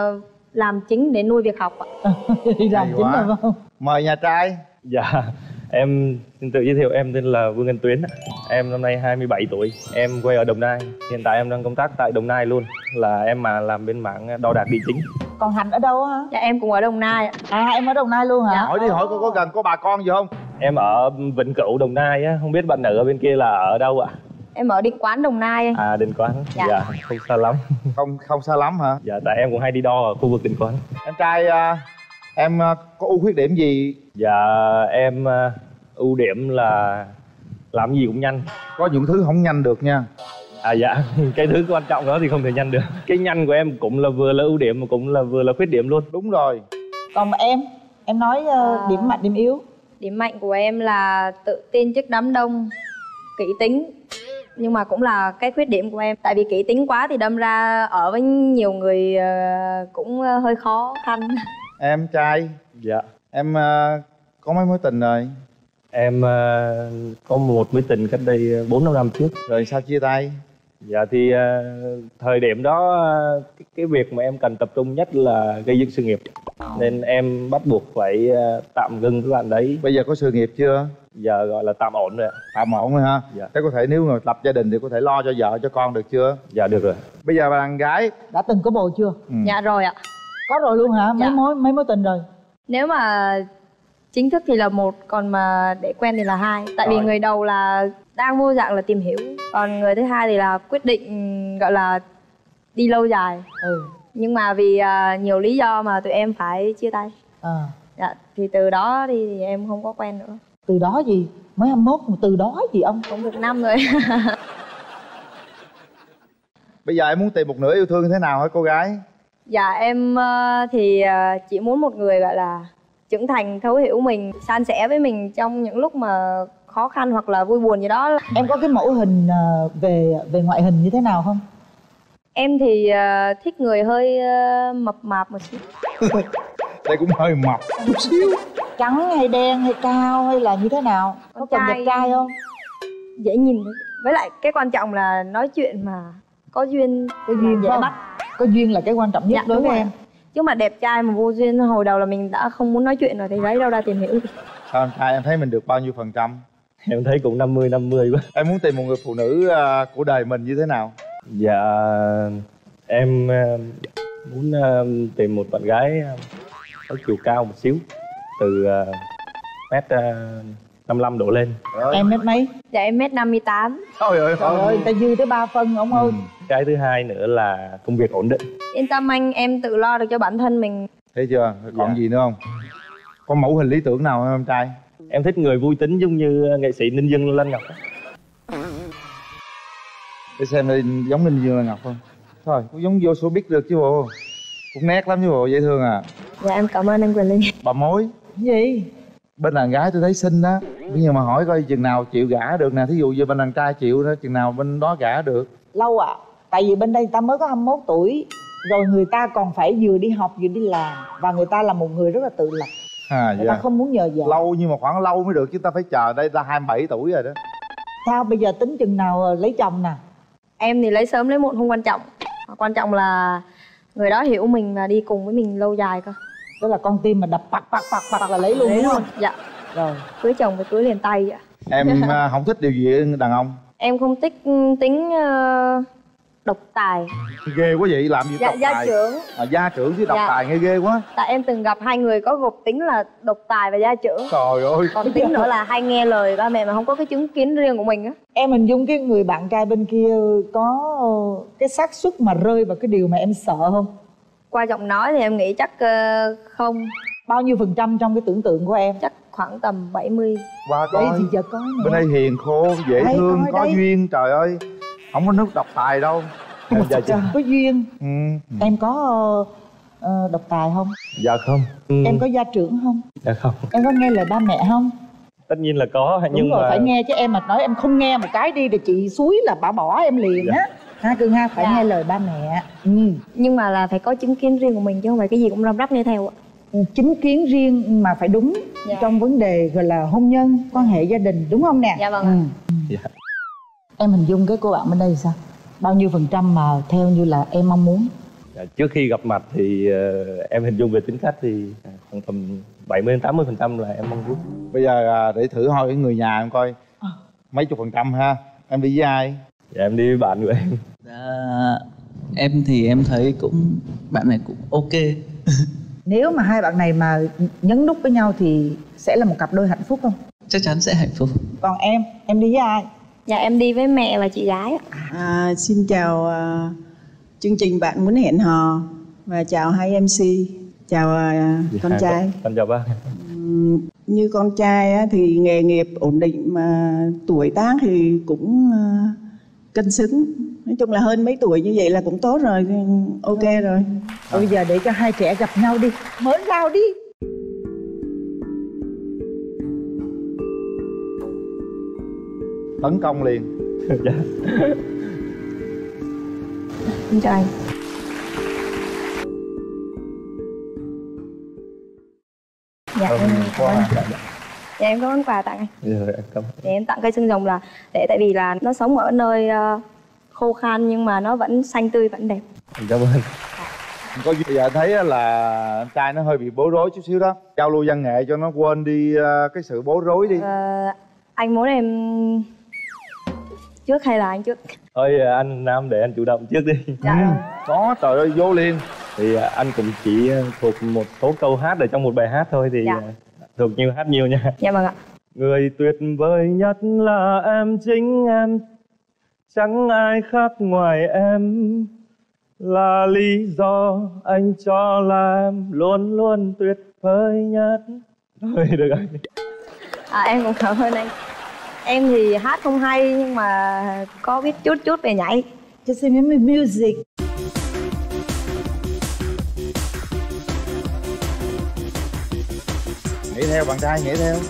làm chính để nuôi việc học ạ. Thì làm Hay chính quá. là không? Mời nhà trai. Dạ, em xin tự giới thiệu, em tên là Vương Anh Tuyến. Em năm nay hai mươi bảy tuổi, em quê ở Đồng Nai. Hiện tại em đang công tác tại Đồng Nai luôn. Là em mà làm bên mảng đo đạc địa chính. Còn Hạnh ở đâu hả? Dạ em cũng ở Đồng Nai ạ. À em ở Đồng Nai luôn hả? Dạ. Hỏi đi hỏi có, có gần có bà con gì không? Em ở Vĩnh Cửu, Đồng Nai á. Không biết bạn nữ ở bên kia là ở đâu ạ? Em ở Định Quán, Đồng Nai. À Định Quán, dạ. dạ không xa lắm. Không không xa lắm hả? Dạ tại em cũng hay đi đo ở khu vực Định Quán. Em trai uh, em uh, có ưu khuyết điểm gì? Dạ em uh, ưu điểm là làm gì cũng nhanh. Có những thứ không nhanh được nha. À dạ, cái thứ quan trọng đó thì không thể nhanh được. Cái nhanh của em cũng là vừa là ưu điểm mà cũng là vừa là khuyết điểm luôn. Đúng rồi. Còn em, em nói uh, À. điểm mạnh, điểm yếu. Điểm mạnh của em là tự tin trước đám đông, kỹ tính. Nhưng mà cũng là cái khuyết điểm của em. Tại vì kỹ tính quá thì đâm ra ở với nhiều người uh, cũng uh, hơi khó khăn. Em trai. Dạ. Em uh, có mấy mối tình rồi? Em uh, có một mối tình cách đây bốn năm năm trước. Rồi sao chia tay? Dạ thì uh, thời điểm đó uh, cái, cái việc mà em cần tập trung nhất là gây dựng sự nghiệp. Nên em bắt buộc phải uh, tạm ngưng với bạn đấy. Bây giờ có sự nghiệp chưa? Giờ gọi là tạm ổn rồi ạ. Tạm ổn rồi ha? Dạ. Thế có thể nếu mà lập gia đình thì có thể lo cho vợ cho con được chưa? Dạ được rồi. Bây giờ bạn gái Đã từng có bồ chưa? Ừ. Dạ rồi ạ. Có rồi luôn hả? Mấy Dạ. mối mấy mối tình rồi? Nếu mà chính thức thì là một, còn mà để quen thì là hai. Tại vì Rồi. người đầu là đang vô dạng là tìm hiểu, còn người thứ hai thì là quyết định gọi là đi lâu dài. Ừ. Nhưng mà vì uh, nhiều lý do mà tụi em phải chia tay. À. Dạ, thì từ đó đi thì em không có quen nữa. Từ đó gì? Mới hai mươi mốt mà từ đó gì ông? Cũng được năm rồi. Bây giờ em muốn tìm một nửa yêu thương như thế nào hả cô gái? Dạ em ờ, thì ờ, chỉ muốn một người gọi là trưởng thành, thấu hiểu mình, san sẻ với mình trong những lúc mà khó khăn hoặc là vui buồn gì đó. Em có cái mẫu hình ờ, về về ngoại hình như thế nào không? Em thì ờ, thích người hơi ờ, mập mạp một xíu. Đây cũng hơi mập một xíu. Trắng hay đen hay cao hay là như thế nào? Có cần đẹp trai không? Dễ nhìn. Với lại cái quan trọng là nói chuyện mà có duyên, có duyên dễ không? bắt. Có duyên là cái quan trọng nhất Dạ, đối với rồi. em. Chứ mà đẹp trai mà vô duyên hồi đầu là mình đã không muốn nói chuyện rồi thì lấy đâu ra tìm hiểu. Sao anh trai em thấy mình được bao nhiêu phần trăm? Em thấy cũng năm mươi năm mươi quá. Em muốn tìm một người phụ nữ uh, của đời mình như thế nào? Dạ em uh, muốn uh, tìm một bạn gái uh, có chiều cao một xíu, từ uh, mét uh, năm mươi lăm độ lên. Em mét mấy? Dạ em mét năm mươi tám. Trời ơi, Trời ơi, người ta dư tới ba phân ông ơi. Cái thứ hai nữa là công việc ổn định. Yên tâm anh, em tự lo được cho bản thân mình. Thấy chưa? Còn Dạ. gì nữa không? Có mẫu hình lý tưởng nào không em trai? Em thích người vui tính giống như nghệ sĩ Ninh Dương Lan Ngọc. Để xem đây giống Ninh Dương Lan Ngọc không? Thôi, cũng giống vô showbiz được chứ bộ. Cũng nét lắm chứ bộ, dễ thương à. Dạ em cảm ơn anh Quỳnh Linh. Bà mối gì? Bên đàn gái tôi thấy xinh đó. Bây giờ mà hỏi coi chừng nào chịu gả được nè. Thí dụ như bên đàn trai chịu đó, chừng nào bên đó gả được. Lâu ạ. À. Tại vì bên đây ta mới có hai mươi mốt tuổi. Rồi người ta còn phải vừa đi học vừa đi làm. Và người ta là một người rất là tự lập. À, người dạ. ta không muốn nhờ vợ. Lâu nhưng mà khoảng lâu mới được chứ ta phải chờ đây ta hai mươi bảy tuổi rồi đó. Sao bây giờ tính chừng nào lấy chồng nè? Em thì lấy sớm lấy muộn không quan trọng. Quan trọng là người đó hiểu mình và đi cùng với mình lâu dài cơ. Tức là con tim mà đập bạc bạc bạc bạc là lấy luôn đúng không? Dạ. Rồi. Cưới chồng phải cưới liền tay vậy. Em không thích điều gì ở đàn ông? Em không thích tính uh, độc tài. Ghê quá vậy, làm gì Dạ, độc gia tài? trưởng. À, gia trưởng chứ độc Dạ. tài nghe ghê quá. Tại em từng gặp hai người có gộp tính là độc tài và gia trưởng. Trời ơi. Còn tính nữa là hay nghe lời ba mẹ mà không có cái chứng kiến riêng của mình á. Em hình dung cái người bạn trai bên kia có cái xác suất mà rơi vào cái điều mà em sợ không? Qua giọng nói thì em nghĩ chắc uh, không. Bao nhiêu phần trăm trong cái tưởng tượng của em? Chắc khoảng tầm bảy mươi. Qua Đây coi. thì giờ coi nè. Bên đây hiền khô, dễ Đây, thương, coi có đây. duyên, trời ơi. Không có nước độc tài đâu. Mà thật ra có duyên. Ừ. Em có uh, độc tài không? Dạ không. Ừ. Em có gia trưởng không? Dạ không. Em có nghe lời ba mẹ không? Tất nhiên là có. Đúng nhưng rồi, mà phải nghe chứ em mà nói em không nghe một cái đi thì chị suối là bà bỏ em liền á. Ha Cưng ha, phải Dạ. nghe lời ba mẹ. Ừ. Nhưng mà là phải có chứng kiến riêng của mình chứ không phải cái gì cũng răm rắp nghe theo ạ. Chính kiến riêng mà phải đúng. Dạ. Trong vấn đề gọi là hôn nhân, quan hệ gia đình, đúng không nè? Dạ vâng ạ. Ừ. Dạ. Em hình dung cái cô bạn bên đây sao? Bao nhiêu phần trăm mà theo như là em mong muốn? Dạ, trước khi gặp mặt thì uh, em hình dung về tính cách thì khoảng tầm bảy mươi đến tám mươi phần trăm là em mong muốn. Bây giờ à, để thử hỏi người nhà em coi. Mấy chục phần trăm ha. Em đi với ai? Dạ em đi với bạn của em. Dạ, em thì em thấy cũng bạn này cũng ok. Nếu mà hai bạn này mà nhấn nút với nhau thì sẽ là một cặp đôi hạnh phúc không? Chắc chắn sẽ hạnh phúc. Còn em, em đi với ai? Dạ em đi với mẹ và chị gái ạ. À, xin chào uh, chương trình Bạn Muốn Hẹn Hò và chào hai em xê, chào uh, con trai. Con chào bác. Uhm, như con trai á, thì nghề nghiệp ổn định mà tuổi tác thì cũng uh, cân xứng. Nói chung là hơn mấy tuổi như vậy là cũng tốt rồi, ok rồi. Bây giờ để cho hai trẻ gặp nhau đi, mớn rau đi. Tấn công liền. Dạ. Xin chào anh. Dạ Ừ, em cảm ơn. dạ, dạ. Dạ em có món quà tặng anh. Rồi, em cảm ơn. Để em tặng cây xương rồng là để tại vì là nó sống ở nơi uh, khô khan nhưng mà nó vẫn xanh tươi vẫn đẹp. Em cảm ơn. Có bây giờ thấy là anh trai nó hơi bị bối rối chút xíu đó. Giao lưu văn nghệ cho nó quên đi uh, cái sự bối rối đi. Ờ, anh muốn em trước hay là anh trước? Thôi anh Nam để anh chủ động trước đi. Dạ rồi. Có, trời ơi vô liền. Thì anh cũng chỉ thuộc một số câu hát ở trong một bài hát thôi thì Dạ. thuộc nhiều hát nhiều nha. Dạ vâng ạ. Người tuyệt vời nhất là em chính em, chẳng ai khác ngoài em, là lý do anh cho là em luôn luôn tuyệt vời nhất. Thôi được rồi. À, em cũng cảm ơn anh. Em thì hát không hay nhưng mà có biết chút chút về nhảy. Just give me music. Nhảy theo bạn trai, nhảy theo.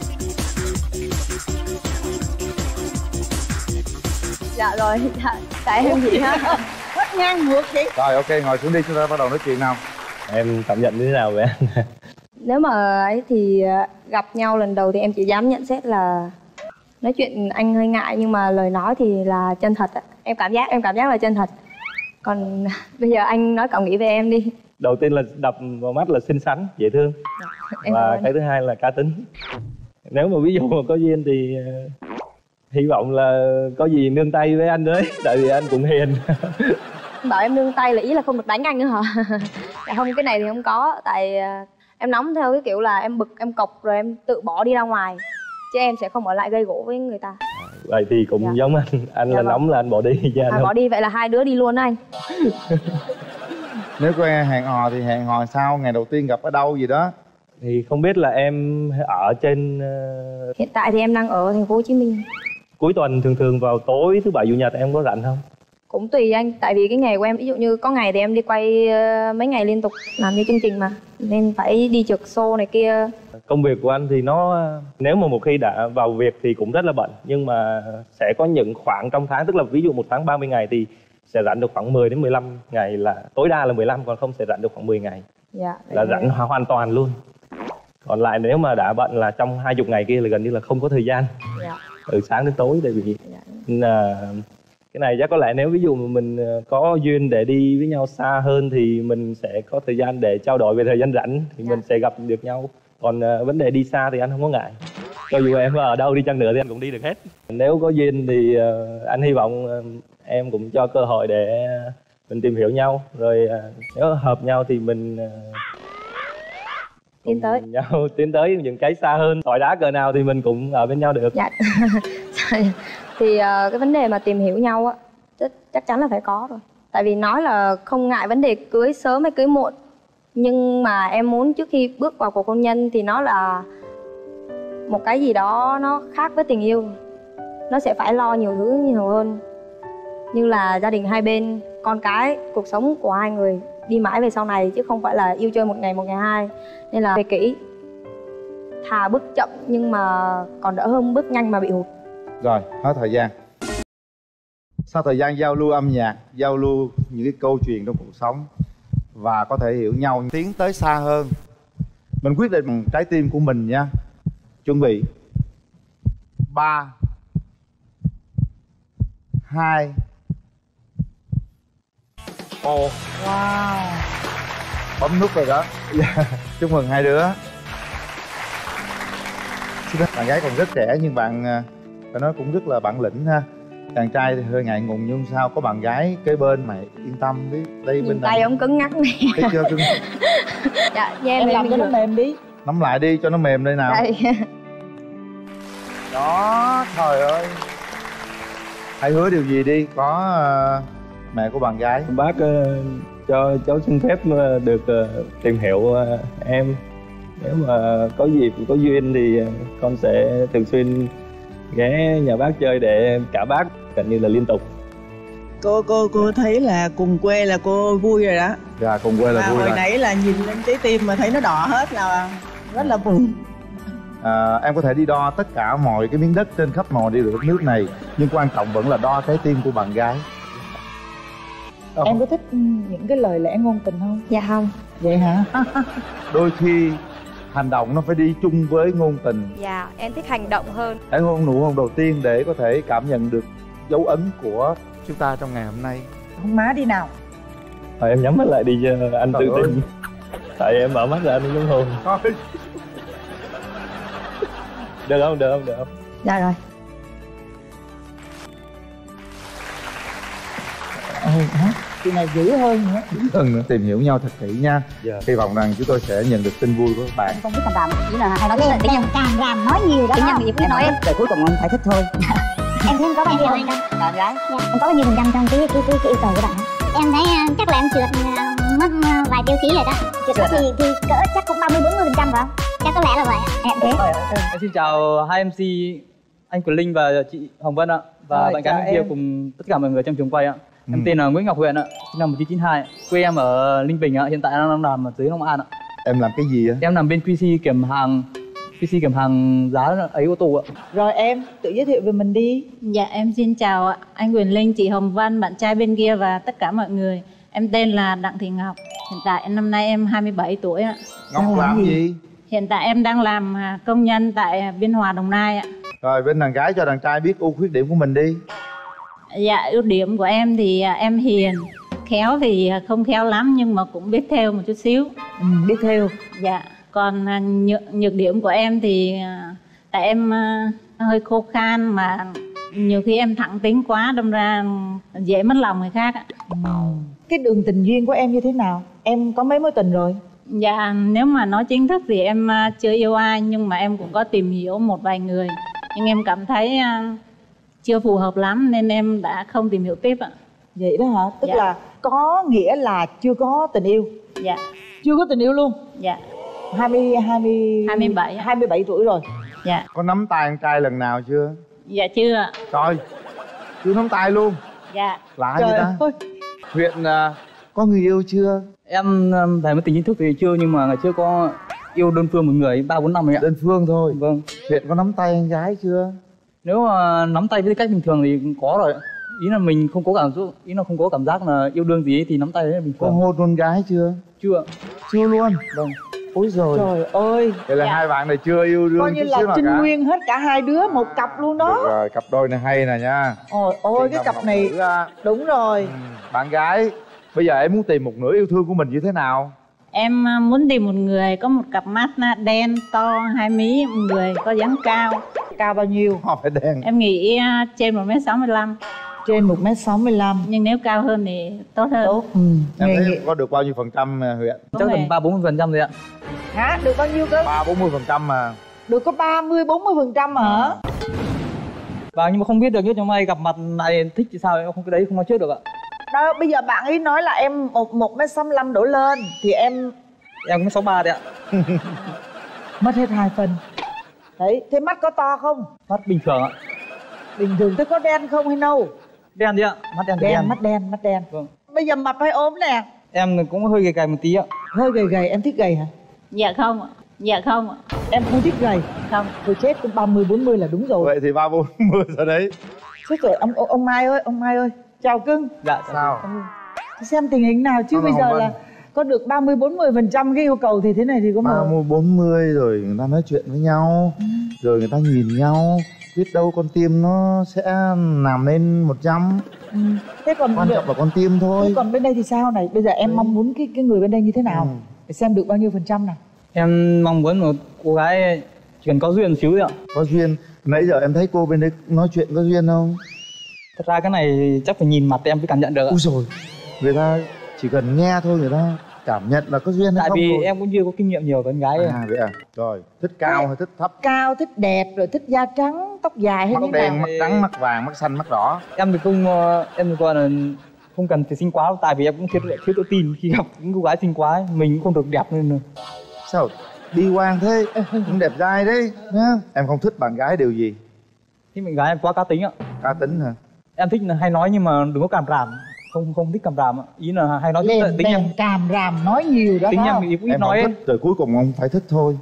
Dạ rồi, dạ, tại em gì ha. Hết ngang ngược vậy. Rồi ok, ngồi xuống đi, chúng ta bắt đầu nói chuyện nào. Em cảm nhận như thế nào về anh? Nếu mà ấy thì gặp nhau lần đầu thì em chỉ dám nhận xét là nói chuyện anh hơi ngại, nhưng mà lời nói thì là chân thật ạ. Em cảm giác em cảm giác là chân thật. Còn bây giờ anh nói cảm nghĩ về em đi. Đầu tiên là đập vào mắt là xinh xắn, dễ thương. Em Và cái thứ hai là cá tính. Nếu mà ví dụ mà có duyên thì uh, hy vọng là có gì nương tay với anh đấy. Tại vì anh cũng hiền. Bảo em nương tay là ý là không được đánh anh nữa hả? Dạ không, cái này thì không có. Tại uh, em nóng theo cái kiểu là em bực, em cọc rồi em tự bỏ đi ra ngoài. Chứ em sẽ không ở lại gây gổ với người ta. Vậy thì cũng dạ. giống anh. Anh dạ là vâng. nóng là anh bỏ đi chứ anh à, bỏ đi, vậy là hai đứa đi luôn đó anh. Nếu có hẹn hò thì hẹn hò sao? Ngày đầu tiên gặp ở đâu gì đó? Thì không biết là em ở trên... Uh... Hiện tại thì em đang ở thành phố Hồ Chí Minh. Cuối tuần thường thường vào tối thứ bảy chủ nhật em có rảnh không? Cũng tùy anh, tại vì cái nghề của em ví dụ như có ngày thì em đi quay uh, mấy ngày liên tục làm như chương trình mà, nên phải đi trực show này kia. Công việc của anh thì nó, nếu mà một khi đã vào việc thì cũng rất là bận, nhưng mà sẽ có những khoảng trong tháng, tức là ví dụ một tháng ba mươi ngày thì sẽ rảnh được khoảng mười đến mười lăm ngày, là tối đa là mười lăm, còn không sẽ rảnh được khoảng mười ngày. Dạ, là rảnh rồi. Hoàn toàn luôn. Còn lại nếu mà đã bận là trong hai mươi ngày kia là gần như là không có thời gian. Dạ. Từ sáng đến tối, tại vì dạ. là cái này chắc có lẽ nếu ví dụ mà mình có duyên để đi với nhau xa hơn thì mình sẽ có thời gian để trao đổi về thời gian rảnh, thì dạ. mình sẽ gặp được nhau. Còn uh, vấn đề đi xa thì anh không có ngại. Cho dù em ở đâu đi chăng nữa thì anh cũng đi được hết. Nếu có duyên thì uh, anh hy vọng uh, em cũng cho cơ hội để uh, mình tìm hiểu nhau. Rồi uh, nếu hợp nhau thì mình uh, tiến tới nhau tiến tới những cái xa hơn. Tỏi đá cờ nào thì mình cũng ở bên nhau được. Dạ. Thì uh, cái vấn đề mà tìm hiểu nhau á, chắc, chắc chắn là phải có rồi. Tại vì nói là không ngại vấn đề cưới sớm hay cưới muộn, nhưng mà em muốn trước khi bước vào cuộc hôn nhân thì nó là một cái gì đó nó khác với tình yêu. Nó sẽ phải lo nhiều thứ nhiều hơn, như là gia đình hai bên, con cái, cuộc sống của hai người đi mãi về sau này, chứ không phải là yêu chơi một ngày một ngày hai. Nên là về kỹ, thà bước chậm nhưng mà còn đỡ hơn bước nhanh mà bị hụt. Rồi, hết thời gian. Sau thời gian giao lưu âm nhạc, giao lưu những cái câu chuyện trong cuộc sống và có thể hiểu nhau, tiến tới xa hơn, mình quyết định bằng trái tim của mình nha. Chuẩn bị ba hai. Ồ, wow, bấm nút rồi đó. Chúc mừng hai đứa. Bạn gái còn rất trẻ nhưng bạn phải nói cũng rất là bản lĩnh ha. Chàng trai thì hơi ngại ngùng nhưng sao có bạn gái kế bên mày yên tâm đi. Đây bên tay ông cứng ngắc này. Thấy chưa cưng? Dạ, em, em làm cho nó mềm đi. Nắm lại đi cho nó mềm đây nào. Đây. Đó, trời ơi. Hãy hứa điều gì đi, có uh, mẹ của bạn gái. Bác uh, cho cháu xin phép uh, được uh, tìm hiểu uh, em. Nếu mà có dịp, có duyên thì uh, con sẽ thường xuyên ghé nhà bác chơi để cả bác gần như là liên tục. Cô cô cô thấy là cùng quê là cô vui rồi đó. Dạ, cùng quê là à, vui hồi rồi. nãy là nhìn lên trái tim mà thấy nó đỏ hết là rất là mừng. À, em có thể đi đo tất cả mọi cái miếng đất trên khắp mọi địa đất nước này, nhưng quan trọng vẫn là đo trái tim của bạn gái. Không. Em có thích những cái lời lẽ ngôn tình không? Dạ không. Vậy hả? Đôi khi hành động nó phải đi chung với ngôn tình. Dạ, em thích hành động hơn. Hãy hôn nụ hôn đầu tiên để có thể cảm nhận được dấu ấn của chúng ta trong ngày hôm nay. Hôn má đi nào. Thôi em nhắm mắt lại đi cho anh tự tin. Tại em mở mắt ra anh muốn hôn. Thôi. Được không? Được không? Được không? Dạ rồi. Ừ, hả? Chuyện này dữ hơn nữa. Dữ hơn nữa, tìm hiểu nhau thật kỹ nha. Dạ. Hy vọng rằng chúng tôi sẽ nhận được tin vui của các bạn. Không biết cảm ràm, chỉ là hay nói tiếng tiếng Nhật. Cảm ràm nói nhiều đó. Tiếng Nhật gì cũng nói em. Để cuối cùng anh phải thích thôi. Em thấy em có bao nhiêu anh đâu? Bạn gái. Dạ. Em có bao nhiêu phần trăm trong cái cái cái, cái yêu cầu của bạn? Em thấy chắc là em trượt mất vài tiêu chí rồi đó. Trượt thì thì cỡ chắc cũng ba mươi bốn mươi phần trăm phải không? Chắc có lẽ là vậy. Em thế. Em xin chào hai em xê, anh Quỳnh Linh và chị Hồng Vân ạ, và Rồi, bạn gái bên kia cùng tất cả mọi người trong trường quay ạ. Em Ừ. tên là Nguyễn Ngọc Huyền ạ, sinh năm một nghìn chín trăm chín mươi hai. Quê em ở Ninh Bình ạ, hiện tại đang làm ở dưới Long An ạ. Em làm cái gì á? Em làm bên quy xê kiểm hàng, quy xê kiểm hàng giá ấy ô tô ạ. Rồi em tự giới thiệu về mình đi. Dạ em xin chào ạ, anh Quyền Linh, chị Hồng Vân, bạn trai bên kia và tất cả mọi người. Em tên là Đặng Thị Ngọc. Hiện tại năm nay em hai mươi bảy tuổi ạ. Ngọc làm, làm gì? Hiện tại em đang làm à, công nhân tại Biên Hòa, Đồng Nai ạ. Rồi bên đàn gái cho đàn trai biết ưu khuyết điểm của mình đi. Dạ ưu điểm của em thì à, em hiền, khéo thì à, không khéo lắm nhưng mà cũng biết theo một chút xíu. Ừ, biết theo. Dạ. Còn à, nhược, nhược điểm của em thì à, tại em à, hơi khô khan mà nhiều khi em thẳng tính quá đâm ra dễ mất lòng người khác ạ. Cái đường tình duyên của em như thế nào? Em có mấy mối tình rồi? Dạ nếu mà nói chính thức thì em à, chưa yêu ai nhưng mà em cũng có tìm hiểu một vài người. Nhưng em cảm thấy à, chưa phù hợp lắm nên em đã không tìm hiểu tiếp ạ. Vậy đó hả? Tức Dạ. là có nghĩa là chưa có tình yêu. Dạ. Chưa có tình yêu luôn. Dạ. hai mươi hai mươi hai mươi bảy hai mươi bảy tuổi rồi. Dạ. Có nắm tay con trai lần nào chưa? Dạ chưa ạ. Trời, chưa nắm tay luôn. Dạ. Lạ vậy ta? Ơi. Huyện à, có người yêu chưa? Em à, về mối tình chính thức thì chưa, nhưng mà ngày trước có yêu đơn phương một người ba bốn năm rồi ạ. Đơn phương thôi. Vâng. Huyện có nắm tay con gái chưa? Nếu mà nắm tay với cách bình thường thì có rồi. Ý là mình không có cảm giác, ý là không có cảm giác là yêu đương gì ấy, thì nắm tay là bình Có thường. hôn con gái chưa? Chưa. Chưa luôn. Vâng. Ôi rồi. Trời ơi. Vậy là Dạ. hai bạn này chưa yêu đương Coi như chút là xíu nào trinh cả. nguyên hết cả hai đứa một cặp luôn đó. Được rồi, cặp đôi này hay nè nha. Ôi ôi cái cặp này đúng rồi. Bạn gái, bây giờ em muốn tìm một nửa yêu thương của mình như thế nào? Em à, muốn tìm một người có một cặp mắt à, đen to hai mí, một người có dáng cao. Cao bao nhiêu? Họ phải đen. Em nghĩ à, trên một mét sáu mươi lăm. Trên một mét sáu mươi lăm. Nhưng nếu cao hơn thì tốt hơn. Tốt. Ừ. Em Nghề thấy nghiệp. em có được bao nhiêu phần trăm à, Huyện? Chắc tầm ba bốn mươi phần trăm rồi ạ. Hả? Được bao nhiêu cơ? Ba bốn mươi phần trăm mà. Được có ba mươi bốn mươi phần trăm hả? Vâng, nhưng mà không biết được, chứ hôm nay gặp mặt này thích thì sao em không, cái đấy không nói trước được ạ. Đó, bây giờ bạn ấy nói là em một một mét sáu mươi lăm đổ lên thì em Em cũng sáu ba đấy ạ. mất hết hai phần. Đấy, thế mắt có to không? Mắt bình thường ạ. Bình thường. Thế có đen không hay nâu? Đen đi ạ, mắt đen thì Đen, đen. mắt đen, mắt đen. Vâng. Bây giờ mập hay ốm nè? Em cũng hơi gầy gầy một tí ạ. Hơi gầy gầy, em thích gầy hả? Dạ không ạ. Dạ không ạ. Em không thích gầy? Không. Thôi chết, cũng ba mươi bốn mươi là đúng rồi. Vậy thì ba bốn mươi rồi đấy. Chết rồi, ông, ông, ông Mai ơi, ông Mai ơi. Chào cưng. Dạ, sao? Ừ. Xem tình hình nào chứ Ông bây Hồng giờ Vân. là có được ba mươi bốn mươi phần trăm cái yêu cầu thì thế này thì có Ba mà. mươi bốn mươi rồi người ta nói chuyện với nhau, rồi người ta nhìn nhau, biết đâu con tim nó sẽ nằm lên một trăm. Ừ. Thế còn Quan trọng là con tim thôi. Thế còn bên đây thì sao này? Bây giờ em mong muốn cái cái người bên đây như thế nào? Ừ. Để xem được bao nhiêu phần trăm nào. Em mong muốn một cô gái chỉ cần có duyên một xíu thôi ạ. Có duyên. Nãy giờ em thấy cô bên đấy nói chuyện có duyên không? Thật ra cái này chắc phải nhìn mặt em mới cảm nhận được ạ. Úi rồi, người ta chỉ cần nghe thôi người ta cảm nhận là có duyên hay Tại không vì rồi. em cũng chưa có kinh nghiệm nhiều với con gái. À vậy à. Rồi, thích cao hay thích thấp? Cao, thích đẹp, rồi thích da trắng, tóc dài hay Mắt như thế đen, nào? mắt trắng, mắt vàng, mắt xanh, mắt đỏ. Em thì không, ờ, em thì còn là không cần phải xinh quá, tại vì em cũng thiếu thiếu tự tin khi gặp những cô gái xinh quá ấy. Mình cũng không được đẹp nên là... Sao đi quan thế, cũng đẹp trai đấy nhá. Em không thích bạn gái điều gì? Thích bạn gái em quá cá tính ạ. Cá tính hả? Em thích là hay nói nhưng mà đừng có càm ràm. Không không thích càm ràm ạ. Ý là hay nói Lèm tính em. bèm càm ràm nói nhiều đó Tính phải em không? thì cũng ít Em nói không ấy. thích, rồi cuối cùng ông phải thích thôi.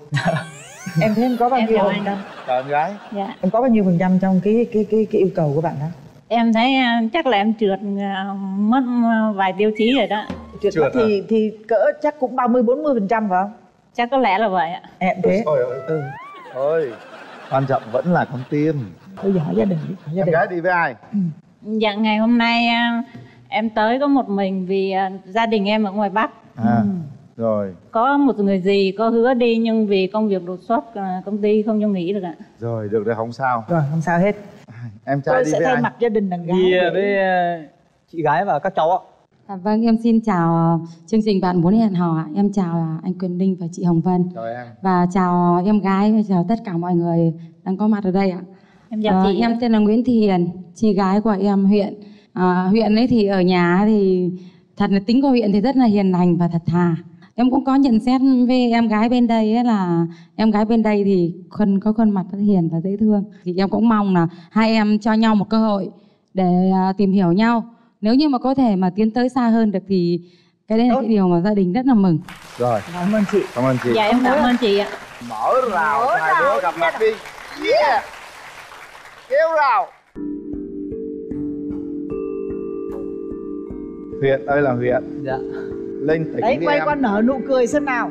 Em thấy em có bao Em nhiêu chào phần anh. trăm? Chào em gái. Dạ. Em có bao nhiêu phần trăm trong cái cái cái cái yêu cầu của bạn đó? Em thấy à, chắc là em trượt à, mất à, vài tiêu chí rồi đó. Trượt Trượt mắt thì thì cỡ chắc cũng ba mươi bốn mươi phần trăm phải không? Chắc có lẽ là vậy ạ. Em thế. Ôi ơi. Ừ. Thôi, quan trọng vẫn là con tim. Bây giờ hỏi gia đình đi, hỏi gia Em đình. gái đi với ai? Dạ ngày hôm nay à, em tới có một mình vì à, gia đình em ở ngoài Bắc. À, rồi, Có một người dì có hứa đi nhưng vì công việc đột xuất à, công ty không cho nghỉ được ạ. rồi, được rồi, không sao. Rồi không sao hết. Em trai Tôi đi sẽ với thay ai? mặt gia đình đàn gái. Đi để- với ờ, chị gái và các cháu ạ. À, vâng, em xin chào chương trình Bạn Muốn Hẹn Hò ạ. Em chào anh Quyền Linh và chị Hồng Vân. Chào em. Và chào em gái và chào tất cả mọi người đang có mặt ở đây ạ. Em chào Ờ, chị. em tên là Nguyễn Thị Hiền, chị gái của em Huyện. À, Huyện ấy thì ở nhà thì thật là tính của Huyện thì rất là hiền lành và thật thà. Em cũng có nhận xét về em gái bên đây ấy là em gái bên đây thì khuôn có khuôn mặt rất hiền và dễ thương. Thì em cũng mong là hai em cho nhau một cơ hội để à, tìm hiểu nhau. Nếu như mà có thể mà tiến tới xa hơn được thì cái đây là cái điều mà gia đình rất là mừng. Rồi, cảm ơn chị. Cảm ơn chị. Dạ em cảm ơn chị ạ. Mở rào, hai đứa gặp mặt đi. Yeah. Kéo rào. Huyền ơi là Huyền. Dạ. Lên tỉnh Đấy, đi quay em. qua nở nụ cười xem nào.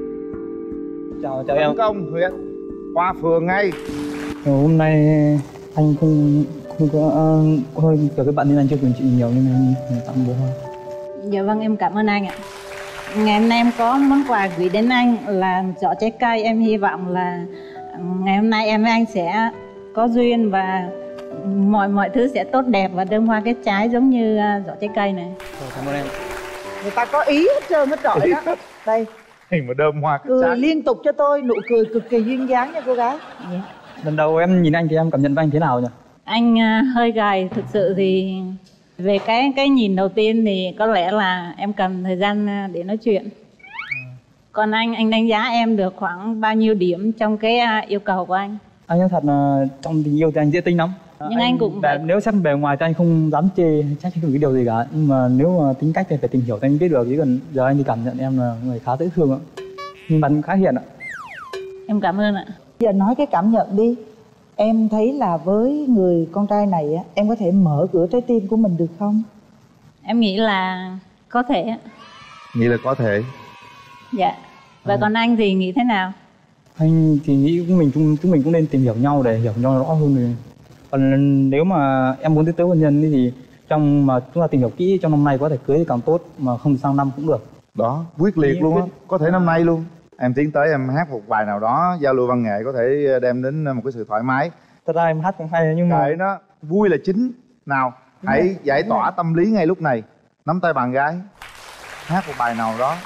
Chào chào em. Công Huyền. Qua phường ngay. Hôm nay anh không không có uh, hơi kiểu các bạn nên anh chưa quyền chị nhiều nên em tặng bố hoa. Dạ vâng, em cảm ơn anh ạ. Ngày hôm nay em có món quà gửi đến anh là giỏ trái cây. Em hy vọng là ngày hôm nay em với anh sẽ có duyên và mọi mọi thứ sẽ tốt đẹp và đơm hoa kết trái giống như giỏ trái cây này. Cảm ơn em. Người ta có ý hết trơn hết trọi đó. Đây, Hình mà đơm hoa cười trái. Liên tục cho tôi, nụ cười cực kỳ duyên dáng nha cô gái. Dạ. Lần đầu em nhìn anh thì em cảm nhận với anh thế nào nhỉ? Anh uh, hơi gầy, thực sự thì về cái cái nhìn đầu tiên thì có lẽ là em cần thời gian để nói chuyện. Còn anh, anh đánh giá em được khoảng bao nhiêu điểm trong cái uh, yêu cầu của anh? Anh nói thật là trong tình yêu thì anh dễ tính lắm. Nhưng anh, anh cũng bề, nếu xét bề ngoài thì anh không dám chê trách cái điều gì cả. Nhưng mà nếu mà tính cách thì phải tìm hiểu thì anh biết được. Chứ còn giờ anh thì cảm nhận em là người khá dễ thương ạ. Nhưng bạn khá hiền ạ. Em cảm ơn ạ. Giờ nói cái cảm nhận đi. Em thấy là với người con trai này á, em có thể mở cửa trái tim của mình được không? Em nghĩ là có thể. Nghĩ là có thể. Dạ. Và à. Còn anh thì nghĩ thế nào? Anh thì nghĩ chúng mình chúng, chúng mình cũng nên tìm hiểu nhau để hiểu nhau rõ hơn rồi. Còn nếu mà em muốn tiến tới hôn nhân thì trong mà chúng ta tìm hiểu kỹ trong năm nay có thể cưới thì càng tốt, mà không sang năm cũng được. Đó, quyết liệt Nghĩ luôn á, có thể năm nay luôn. Em tiến tới em hát một bài nào đó giao lưu văn nghệ có thể đem đến một cái sự thoải mái. Thật ra em hát cũng hay nhưng mà kệ nó, vui là chính. Nào, hãy giải tỏa tâm lý ngay lúc này. Nắm tay bạn gái, hát một bài nào đó.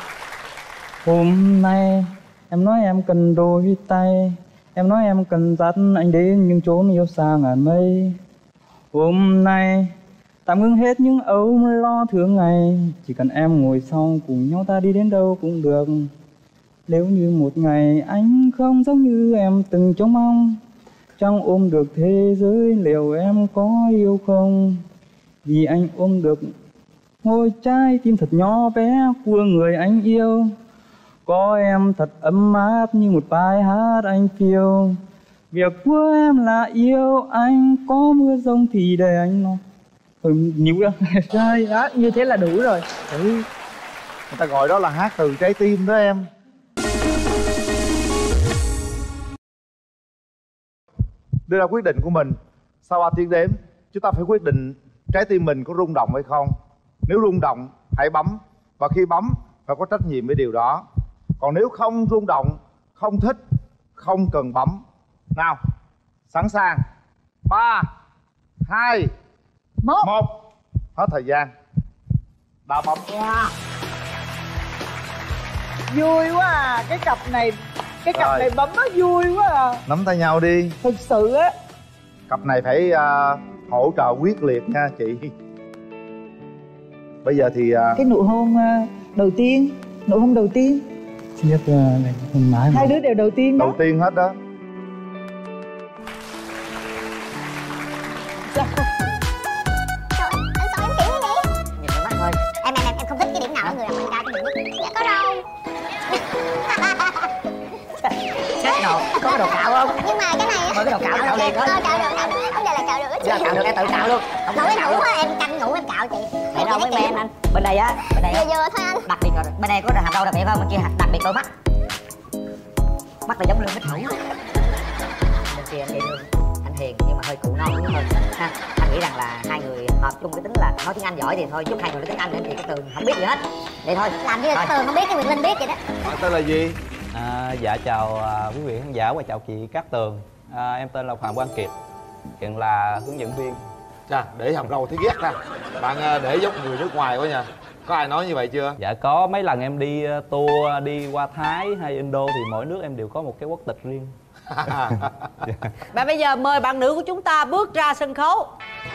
Hôm nay em nói em cần đôi tay, em nói em cần dắt anh đến những chốn yêu xa ngàn mây. Hôm nay tạm ngưng hết những âu lo thường ngày, chỉ cần em ngồi sau cùng nhau ta đi đến đâu cũng được. Nếu như một ngày anh không giống như em từng trông mong, chẳng ôm được thế giới liệu em có yêu không? Vì anh ôm được ngôi trái tim thật nhỏ bé của người anh yêu. Có em thật ấm áp như một bài hát anh phiêu. Việc của em là yêu anh, có mưa rông thì để anh lo. Ừ, nhiều đó. Rồi, đó, như thế là đủ rồi. Ừ. Người ta gọi đó là hát từ trái tim đó em. Đưa ra quyết định của mình. Sau ba tiếng đếm, chúng ta phải quyết định trái tim mình có rung động hay không. Nếu rung động, hãy bấm. Và khi bấm, phải có trách nhiệm với điều đó. Còn nếu không rung động, không thích, không cần bấm. Nào, sẵn sàng. Ba, hai, một. một. Hết thời gian. Đã bấm. Wow. Vui quá à, cái cặp này Cái cặp Rồi. này bấm nó vui quá à. Nắm tay nhau đi. Thực sự á. Cặp này phải uh, hỗ trợ quyết liệt nha chị. Bây giờ thì uh... cái nụ hôn uh, đầu tiên. Nụ hôn đầu tiên. Thứ nhất là này, hôn má. Hai đứa đều đầu tiên đó. Đầu tiên hết đó. Trời ơi, anh sợ em kiểu như vậy. Nhìn đôi mắt thôi. Em em em em không thích cái điểm nào ở người đàn ông trai cái điểm nhất. Dạ có đâu. Chết đồ, có cái đồ cạo không? Nhưng mà cái này á. Mở cái đồ cạo cạo liền thôi. Cạo được, cạo được. Vấn đề là cạo được. Giờ cạo được em tự cạo luôn. Không Đâu có cái cạo ngủ luôn. á, em canh ngủ em cạo chị. Để đâu với men anh. Bên đây á, bên đây á. Vừa vừa thôi anh. Đặc biệt rồi. Bên đây có hạt râu đặc biệt không? Bên kia hạt đặc biệt đôi mắt. Mắt là giống lưng bích thủ. Bên kia anh hiền luôn. Anh hiền nhưng mà hơi cụ non hơn ha. Anh nghĩ rằng là hai người hợp chung cái tính là nói tiếng Anh giỏi thì thôi chúc hai người nói tiếng Anh nên chị cái Tường không biết gì hết. Vậy thôi. Làm như là Tường không biết, cái Quyền Linh biết vậy đó. Bạn tên là gì? À, dạ chào à, quý vị khán giả và chào chị Cát Tường. À, em tên là Phạm Quang Kiệt, hiện là hướng dẫn viên. Chà, để hàm râu thấy ghét ra. Bạn để giống người nước ngoài quá nha. Có ai nói như vậy chưa? Dạ có, mấy lần em đi tour đi qua Thái hay Indo thì mỗi nước em đều có một cái quốc tịch riêng. Và bây giờ mời bạn nữ của chúng ta bước ra sân khấu.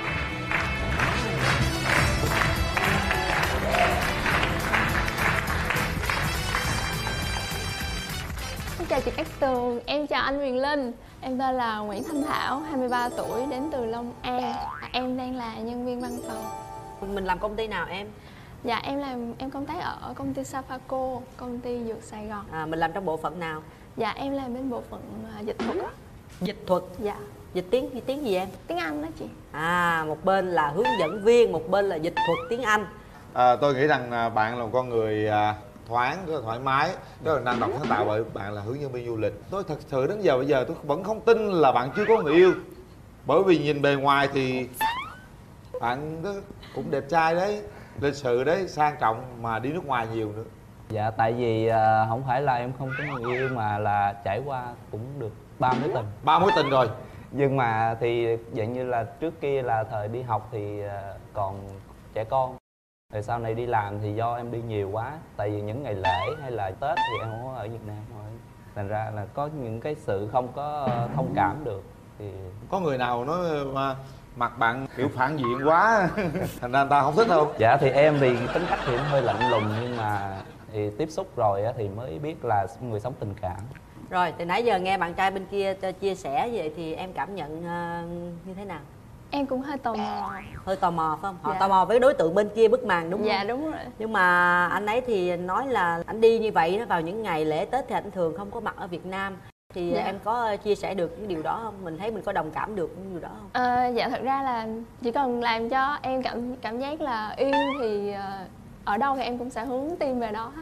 Xin chào chị Cát Tường, em chào anh Quyền Linh. Em tên là Nguyễn Thanh Thảo, hai mươi ba tuổi, đến từ Long An. Em đang là nhân viên văn phòng. Mình làm công ty nào em? Dạ em làm em công tác ở công ty Safaco, công ty dược Sài Gòn. À, mình làm trong bộ phận nào? Dạ em làm bên bộ phận uh, dịch thuật á. Dịch thuật? Dạ. Dịch tiếng tiếng gì em? Tiếng Anh đó chị. À, một bên là hướng dẫn viên, một bên là dịch thuật tiếng Anh. À, tôi nghĩ rằng bạn là một con người thoáng, rất là thoải mái, rất là năng động sáng tạo, bởi bạn là hướng dẫn viên du lịch. Tôi thật sự đến giờ bây giờ tôi vẫn không tin là bạn chưa có người yêu. Bởi vì nhìn bề ngoài thì bạn cũng đẹp trai đấy, lịch sự đấy, sang trọng, mà đi nước ngoài nhiều nữa. Dạ tại vì à, không phải là em không có người yêu, mà là trải qua cũng được ba mối tình. Ba mối tình rồi. Nhưng mà thì dạng như là trước kia là thời đi học thì à, còn trẻ con. Rồi sau này đi làm thì do em đi nhiều quá. Tại vì những ngày lễ hay là Tết thì em không có ở Việt Nam thôi. Thành ra là có những cái sự không có thông cảm được. Thì có người nào nói mà mặt bạn kiểu phản diện quá thành ra người ta không thích không? Dạ thì em thì tính cách thì hơi lạnh lùng, nhưng mà thì tiếp xúc rồi thì mới biết là người sống tình cảm. Rồi từ nãy giờ nghe bạn trai bên kia cho chia sẻ vậy thì em cảm nhận uh, như thế nào? Em cũng hơi tò mò. Hơi tò mò phải không? Họ Dạ. tò mò với đối tượng bên kia bức màn đúng không? Dạ đúng rồi. Nhưng mà anh ấy thì nói là anh đi như vậy nó vào những ngày lễ Tết thì anh thường không có mặt ở Việt Nam. Thì Dạ. em có chia sẻ được những điều đó không? Mình thấy mình có đồng cảm được những điều đó không? À, dạ thật ra là chỉ cần làm cho em cảm cảm giác là yêu thì uh, ở đâu thì em cũng sẽ hướng tim về đó.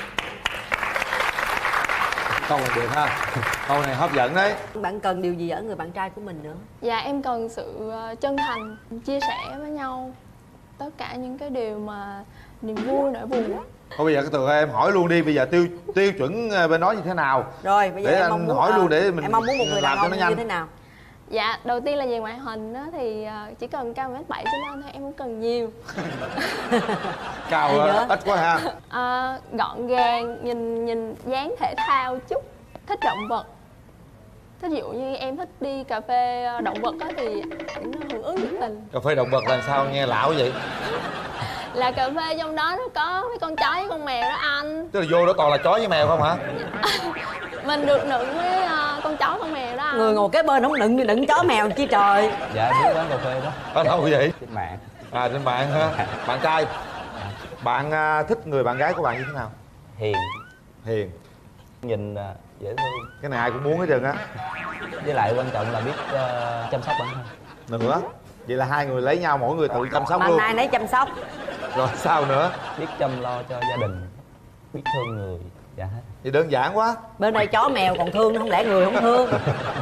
Câu này được ha, câu này hấp dẫn đấy. Bạn cần điều gì ở người bạn trai của mình nữa? Dạ em cần sự uh, chân thành, chia sẻ với nhau tất cả những cái điều mà niềm vui nỗi buồn. Thôi bây giờ cái từ em hỏi luôn đi, bây giờ tiêu tiêu chuẩn bên đó như thế nào? Rồi bây giờ để em anh mong muốn, hỏi luôn để mình em mong muốn một người làm đàn cho ông nó nhanh. Như thế nào? Dạ đầu tiên là về ngoại hình đó thì uh, chỉ cần cao một mét bảy trở lên thôi, em không cần nhiều. Cao uh, ít quá ha. Uh, gọn gàng, nhìn nhìn dáng thể thao chút, thích động vật. Thí dụ như em thích đi cà phê động vật đó thì nó hưởng ứng nhiệt tình. Cà phê động vật là sao nghe lão vậy? Là cà phê trong đó nó có mấy con chó với con mèo đó anh. Tức là vô đó toàn là chó với mèo không hả? Mình được nựng với uh, con chó con mèo đó anh. Người ngồi kế bên không đựng đựng chó mèo chi trời. Dạ em biết quán cà phê đó. Ở đâu vậy? Trên mạng. À trên mạng hả? Bạn trai. Bạn uh, thích người bạn gái của bạn như thế nào? Hiền. Hiền. Nhìn uh, dễ thương. Cái này ai cũng muốn hết trơn á. Với lại quan trọng là biết uh, chăm sóc bản thân. Nữa. Vậy là hai người lấy nhau, mỗi người tự chăm sóc mà luôn. ai nấy chăm sóc. Rồi sao nữa? Biết chăm lo cho gia đình, biết thương người. Dạ hết. Thì đơn giản quá. Bên đây chó mèo còn thương, không lẽ người không thương?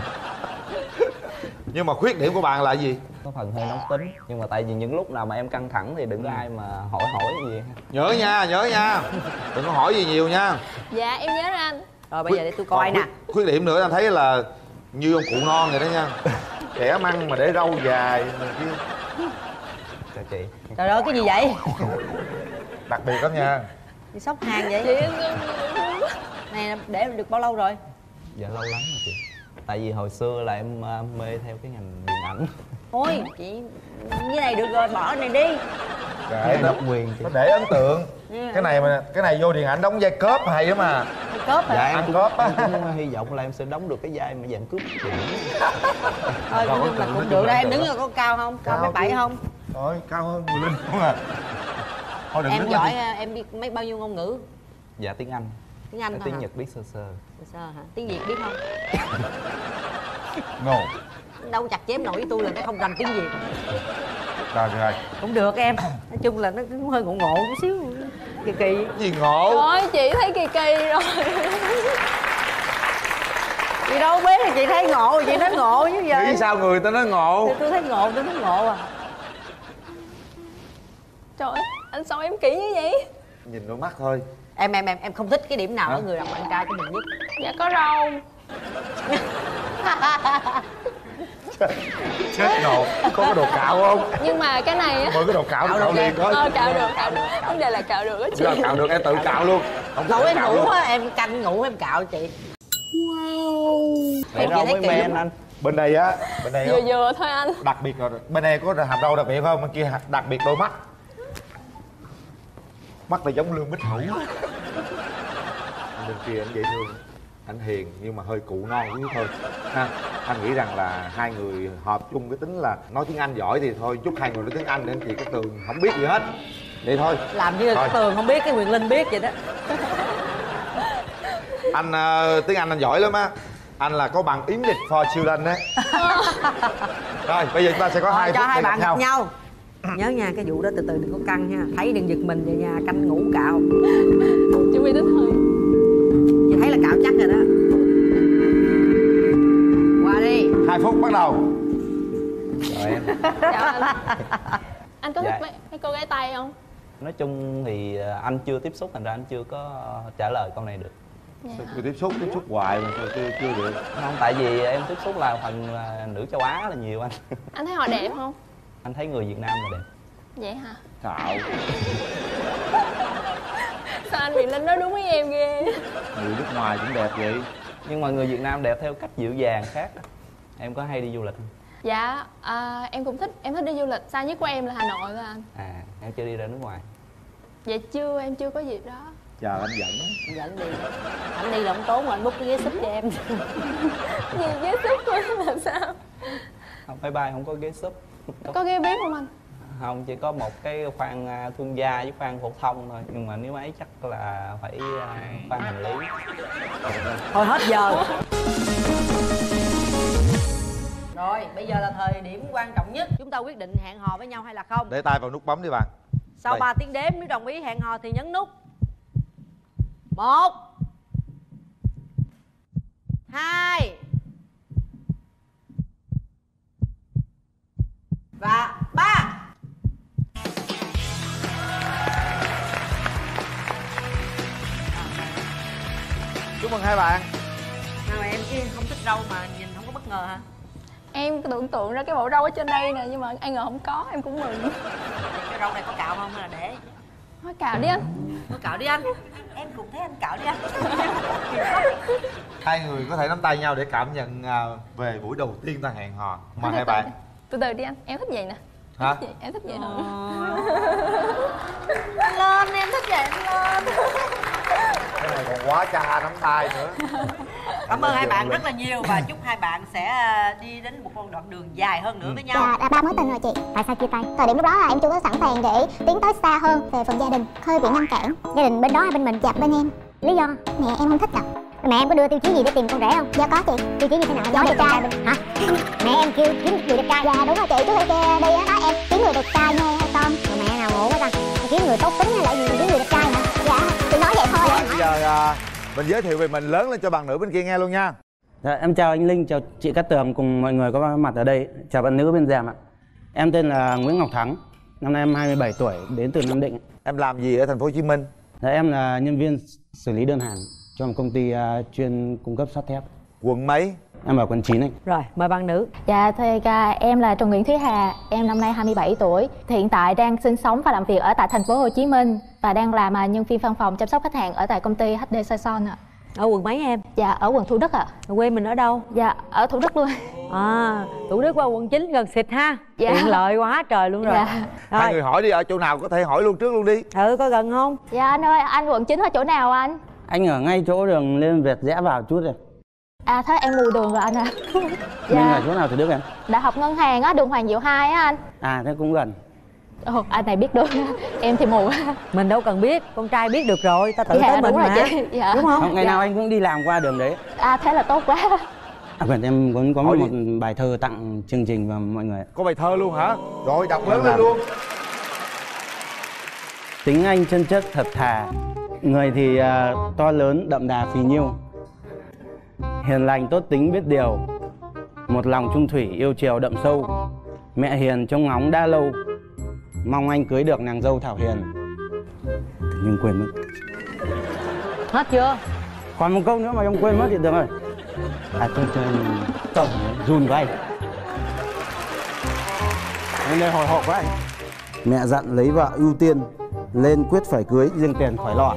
Nhưng mà khuyết điểm của bạn là gì? Có phần hơi nóng tính, nhưng mà tại vì những lúc nào mà em căng thẳng thì đừng có ai mà hỏi hỏi gì. Nhớ nha, nhớ nha. Đừng có hỏi gì nhiều nha. Dạ em nhớ rồi anh. Rồi bây giờ để tôi coi nè. Khuyết, khuyết điểm nữa anh thấy là như ông cụ non vậy đó nha. Trẻ măng mà để râu dài này kia. Chào chị. Trời ơi cái gì vậy? Đặc biệt lắm nha. Đi sóc hàng vậy? Chị... Này để được bao lâu rồi? Dạ lâu lắm rồi chị. Tại vì hồi xưa là em mê theo cái ngành điện ảnh. Thôi chị như này được rồi, bỏ này đi. Để nó quyền nó để ấn tượng. Yeah. Cái này mà cái này vô điện ảnh đóng vai cớp hay lắm mà. Cớp hả? Dạ em ăn cũng, cớp á. em cũng hy vọng là em sẽ đóng được cái vai mà dạng cướp biển. Thôi nói chung là cũng được đó. Em đứng là có cao không? Cao mấy bảy không? Thôi cao hơn người Linh không à. Thôi đừng Em đứng giỏi, lên. em biết mấy bao nhiêu ngôn ngữ? Dạ tiếng Anh. Tiếng Anh thôi tiếng hả? Nhật biết sơ sơ. Sơ hả? Tiếng Việt biết không? Ngộ. Đâu chặt chém nổi với tôi là nó không rành tiếng Việt. Rồi rồi. Cũng được em. Nói chung là nó cũng hơi ngộ ngộ chút xíu. Kỳ kỳ. Gì ngộ? Trời ơi chị thấy kỳ kỳ rồi. Chị đâu biết là chị thấy ngộ, chị nói ngộ như vậy. Nghĩ sao người ta nói ngộ? Thì tôi thấy ngộ, tôi nói ngộ à. Trời ơi, anh sao em kỹ như vậy? Nhìn đôi mắt thôi. Em em em em không thích cái điểm nào Hả? ở người đàn bạn trai của mình nhất? Dạ có râu. Chết nổ. Có cái đồ cạo không? Nhưng mà cái này á. Mời cái đồ cạo, cạo, cạo liền coi. Ờ cạo được, cạo được. Vấn đề là cạo được á chị. Cạo, cạo được em tự cạo luôn. Không Đâu em cạo ngủ luôn. á, em canh ngủ em cạo chị. Wow. Để râu với men anh. Bên đây á, bên đây Vừa á, vừa thôi anh. đặc biệt rồi. Bên đây có hàm râu đặc biệt không? Bên kia đặc biệt đôi mắt. Mắt là giống Lương Bích Hữu. Bên kia anh dễ thương, anh hiền nhưng mà hơi cụ non chút thôi ha. Anh nghĩ rằng là hai người hợp chung cái tính là nói tiếng Anh giỏi thì thôi chúc hai người nói tiếng Anh nên chị Cát Tường không biết gì hết. Vậy thôi. Làm như Cát Tường không biết, cái Quyền Linh biết vậy đó. Anh uh, tiếng Anh anh giỏi lắm á. Anh là có bằng English for Children đấy. Rồi bây giờ chúng ta sẽ có hai cho phút hai để bạn gặp gặp nhau. nhau. Nhớ nha, cái vụ đó từ từ đừng có căng nha. Thấy đừng giật mình về nhà canh ngủ cạo. Chuẩn bị đến hơi. Chị thấy là cạo chắc rồi đó. Qua đi. Hai phút bắt đầu. Rồi em. Chào anh. Anh có Dạ. thích mấy, mấy cô gái Tây không? Nói chung thì anh chưa tiếp xúc thành ra anh chưa có trả lời câu này được. Dạ. Chưa tiếp xúc, tiếp xúc hoài mà sao chưa chưa được. Không, tại vì em tiếp xúc là phần là nữ châu Á là nhiều anh. Anh thấy họ đẹp không? Anh thấy người Việt Nam là đẹp. Vậy hả? Xạo. Sao anh Quyền Linh nói đúng với em ghê. Người nước ngoài cũng đẹp vậy. Nhưng mà người Việt Nam đẹp theo cách dịu dàng khác. Em có hay đi du lịch không? Dạ, à, em cũng thích, em thích đi du lịch. Xa nhất của em là Hà Nội thôi anh. À, em chưa đi ra nước ngoài. Dạ chưa, em chưa có dịp đó. Chờ anh dẫn. Dẫn đi. Anh đi là không tốn mà anh book cái ghế súp cho em. Gì ghế súp thôi làm sao? Không, phải bay không có ghế súp. Có ghế bếp không anh? Không, chỉ có một cái khoang thương gia với khoang phổ thông thôi. Nhưng mà nếu ấy chắc là phải khoang hành lý. Thôi hết giờ. Rồi, bây giờ là thời điểm quan trọng nhất. Chúng ta quyết định hẹn hò với nhau hay là không. Để tay vào nút bấm đi bạn. Sau ba tiếng đếm nếu đồng ý hẹn hò thì nhấn nút. Một, hai và ba. Chúc mừng hai bạn. Nào em chứ không thích râu mà nhìn không có bất ngờ hả? Em tưởng tượng ra cái bộ râu ở trên đây nè, nhưng mà ai ngờ không có, em cũng mừng. Cái râu này có cạo không hay là để? Thôi cạo đi anh. Thôi cạo đi anh. Em cũng thấy anh cạo đi anh. Hai người có thể nắm tay nhau để cảm nhận về buổi đầu tiên ta hẹn hò. Mời hai bạn. Từ từ đi anh, em thích vậy nè. Hả? Em thích vậy hơn. Lên em thích vậy anh lên. Cái này còn quá cha nắm tay nữa. Cảm ơn hai bạn rất là nhiều và chúc hai bạn sẽ đi đến một con đoạn đường dài hơn nữa với nhau. Dạ, đã ba mối tình rồi chị. Tại sao chia tay? Thời điểm lúc đó là em chưa có sẵn sàng để tiến tới xa hơn. Về phần gia đình hơi bị ngăn cản. Gia đình bên đó hay bên mình? Dạ bên em. Lý do? Mẹ em không thích ạ. Mẹ em có đưa tiêu chí gì để tìm con rể không? Dạ có chị. Tiêu chí như thế nào? Dạ đẹp trai. Hả? Mẹ em kêu kiếm người đẹp trai. Dạ đúng rồi chị. Trước đây kia đi á đó em kiếm người đẹp trai nha con. Rồi mẹ nào ngủ quá ta? Kiếm người tốt tính hay là gì kiếm người đẹp trai hả? Dạ. Chị nói vậy thôi. Bây giờ mình giới thiệu về mình lớn lên cho bạn nữ bên kia nghe luôn nha. Dạ, em chào anh Linh, chào chị Cát Tường cùng mọi người có mặt ở đây. Chào bạn nữ bên rèm ạ. Em tên là Nguyễn Ngọc Thắng, năm nay em hai mươi bảy tuổi, đến từ Nam Định. Em làm gì ở thành phố Hồ Chí Minh? Dạ, em là nhân viên xử lý đơn hàng cho một công ty uh, chuyên cung cấp sắt thép. Quận mấy? Em ở quận chín anh. Rồi, mời bạn nữ. Dạ, thì em là Trần Nguyễn Thúy Hà, em năm nay hai mươi bảy tuổi. Hiện tại đang sinh sống và làm việc ở tại thành phố Hồ Chí Minh và đang làm nhân viên văn phòng chăm sóc khách hàng ở tại công ty hát đê Saison ạ. Ở quận mấy em? Dạ, ở quận Thủ Đức ạ. Quê mình ở đâu? Dạ, ở Thủ Đức luôn. À, Thủ Đức qua quận chín gần xịt ha. Dạ. Tiện lợi quá trời luôn rồi. Dạ. Rồi. Hai người hỏi đi, ở chỗ nào có thể hỏi luôn trước luôn đi. Ừ, có gần không? Dạ anh ơi, anh quận chín ở chỗ nào anh? Anh ở ngay chỗ đường lên Việt rẽ vào chút rồi. À, thế em mù đường rồi anh ạ. À. Dạ. Mình ở chỗ nào Thủ Đức em? Đại học Ngân hàng á, đường Hoàng Diệu hai á anh. À, thế cũng gần. Ồ, anh này biết đường. Em thì mù. Mình đâu cần biết, con trai biết được rồi, ta tự dạ, tới mình đúng mà. chị. Dạ. Đúng không? Không, ngày dạ. nào anh cũng đi làm qua đường đấy. À, thế là tốt quá. À, vậy em cũng có Hỏi một đi. bài thơ tặng chương trình và mọi người. Có bài thơ luôn hả? Rồi đọc lớn lên luôn. Tính anh chân chất thật thà, người thì uh, to lớn đậm đà phì nhiêu, hiền lành tốt tính biết điều, một lòng trung thủy yêu chiều đậm sâu, mẹ hiền trông ngóng đã lâu, mong anh cưới được nàng dâu Thảo Hiền. Tự nhiên quên mất. Hết chưa? Còn một câu nữa mà em quên mất thì được rồi. À tôi chơi tổng run của anh. Anh đây hồi hộp quá anh. Mẹ dặn lấy vợ ưu tiên, lên quyết phải cưới, riêng tiền khỏi lo.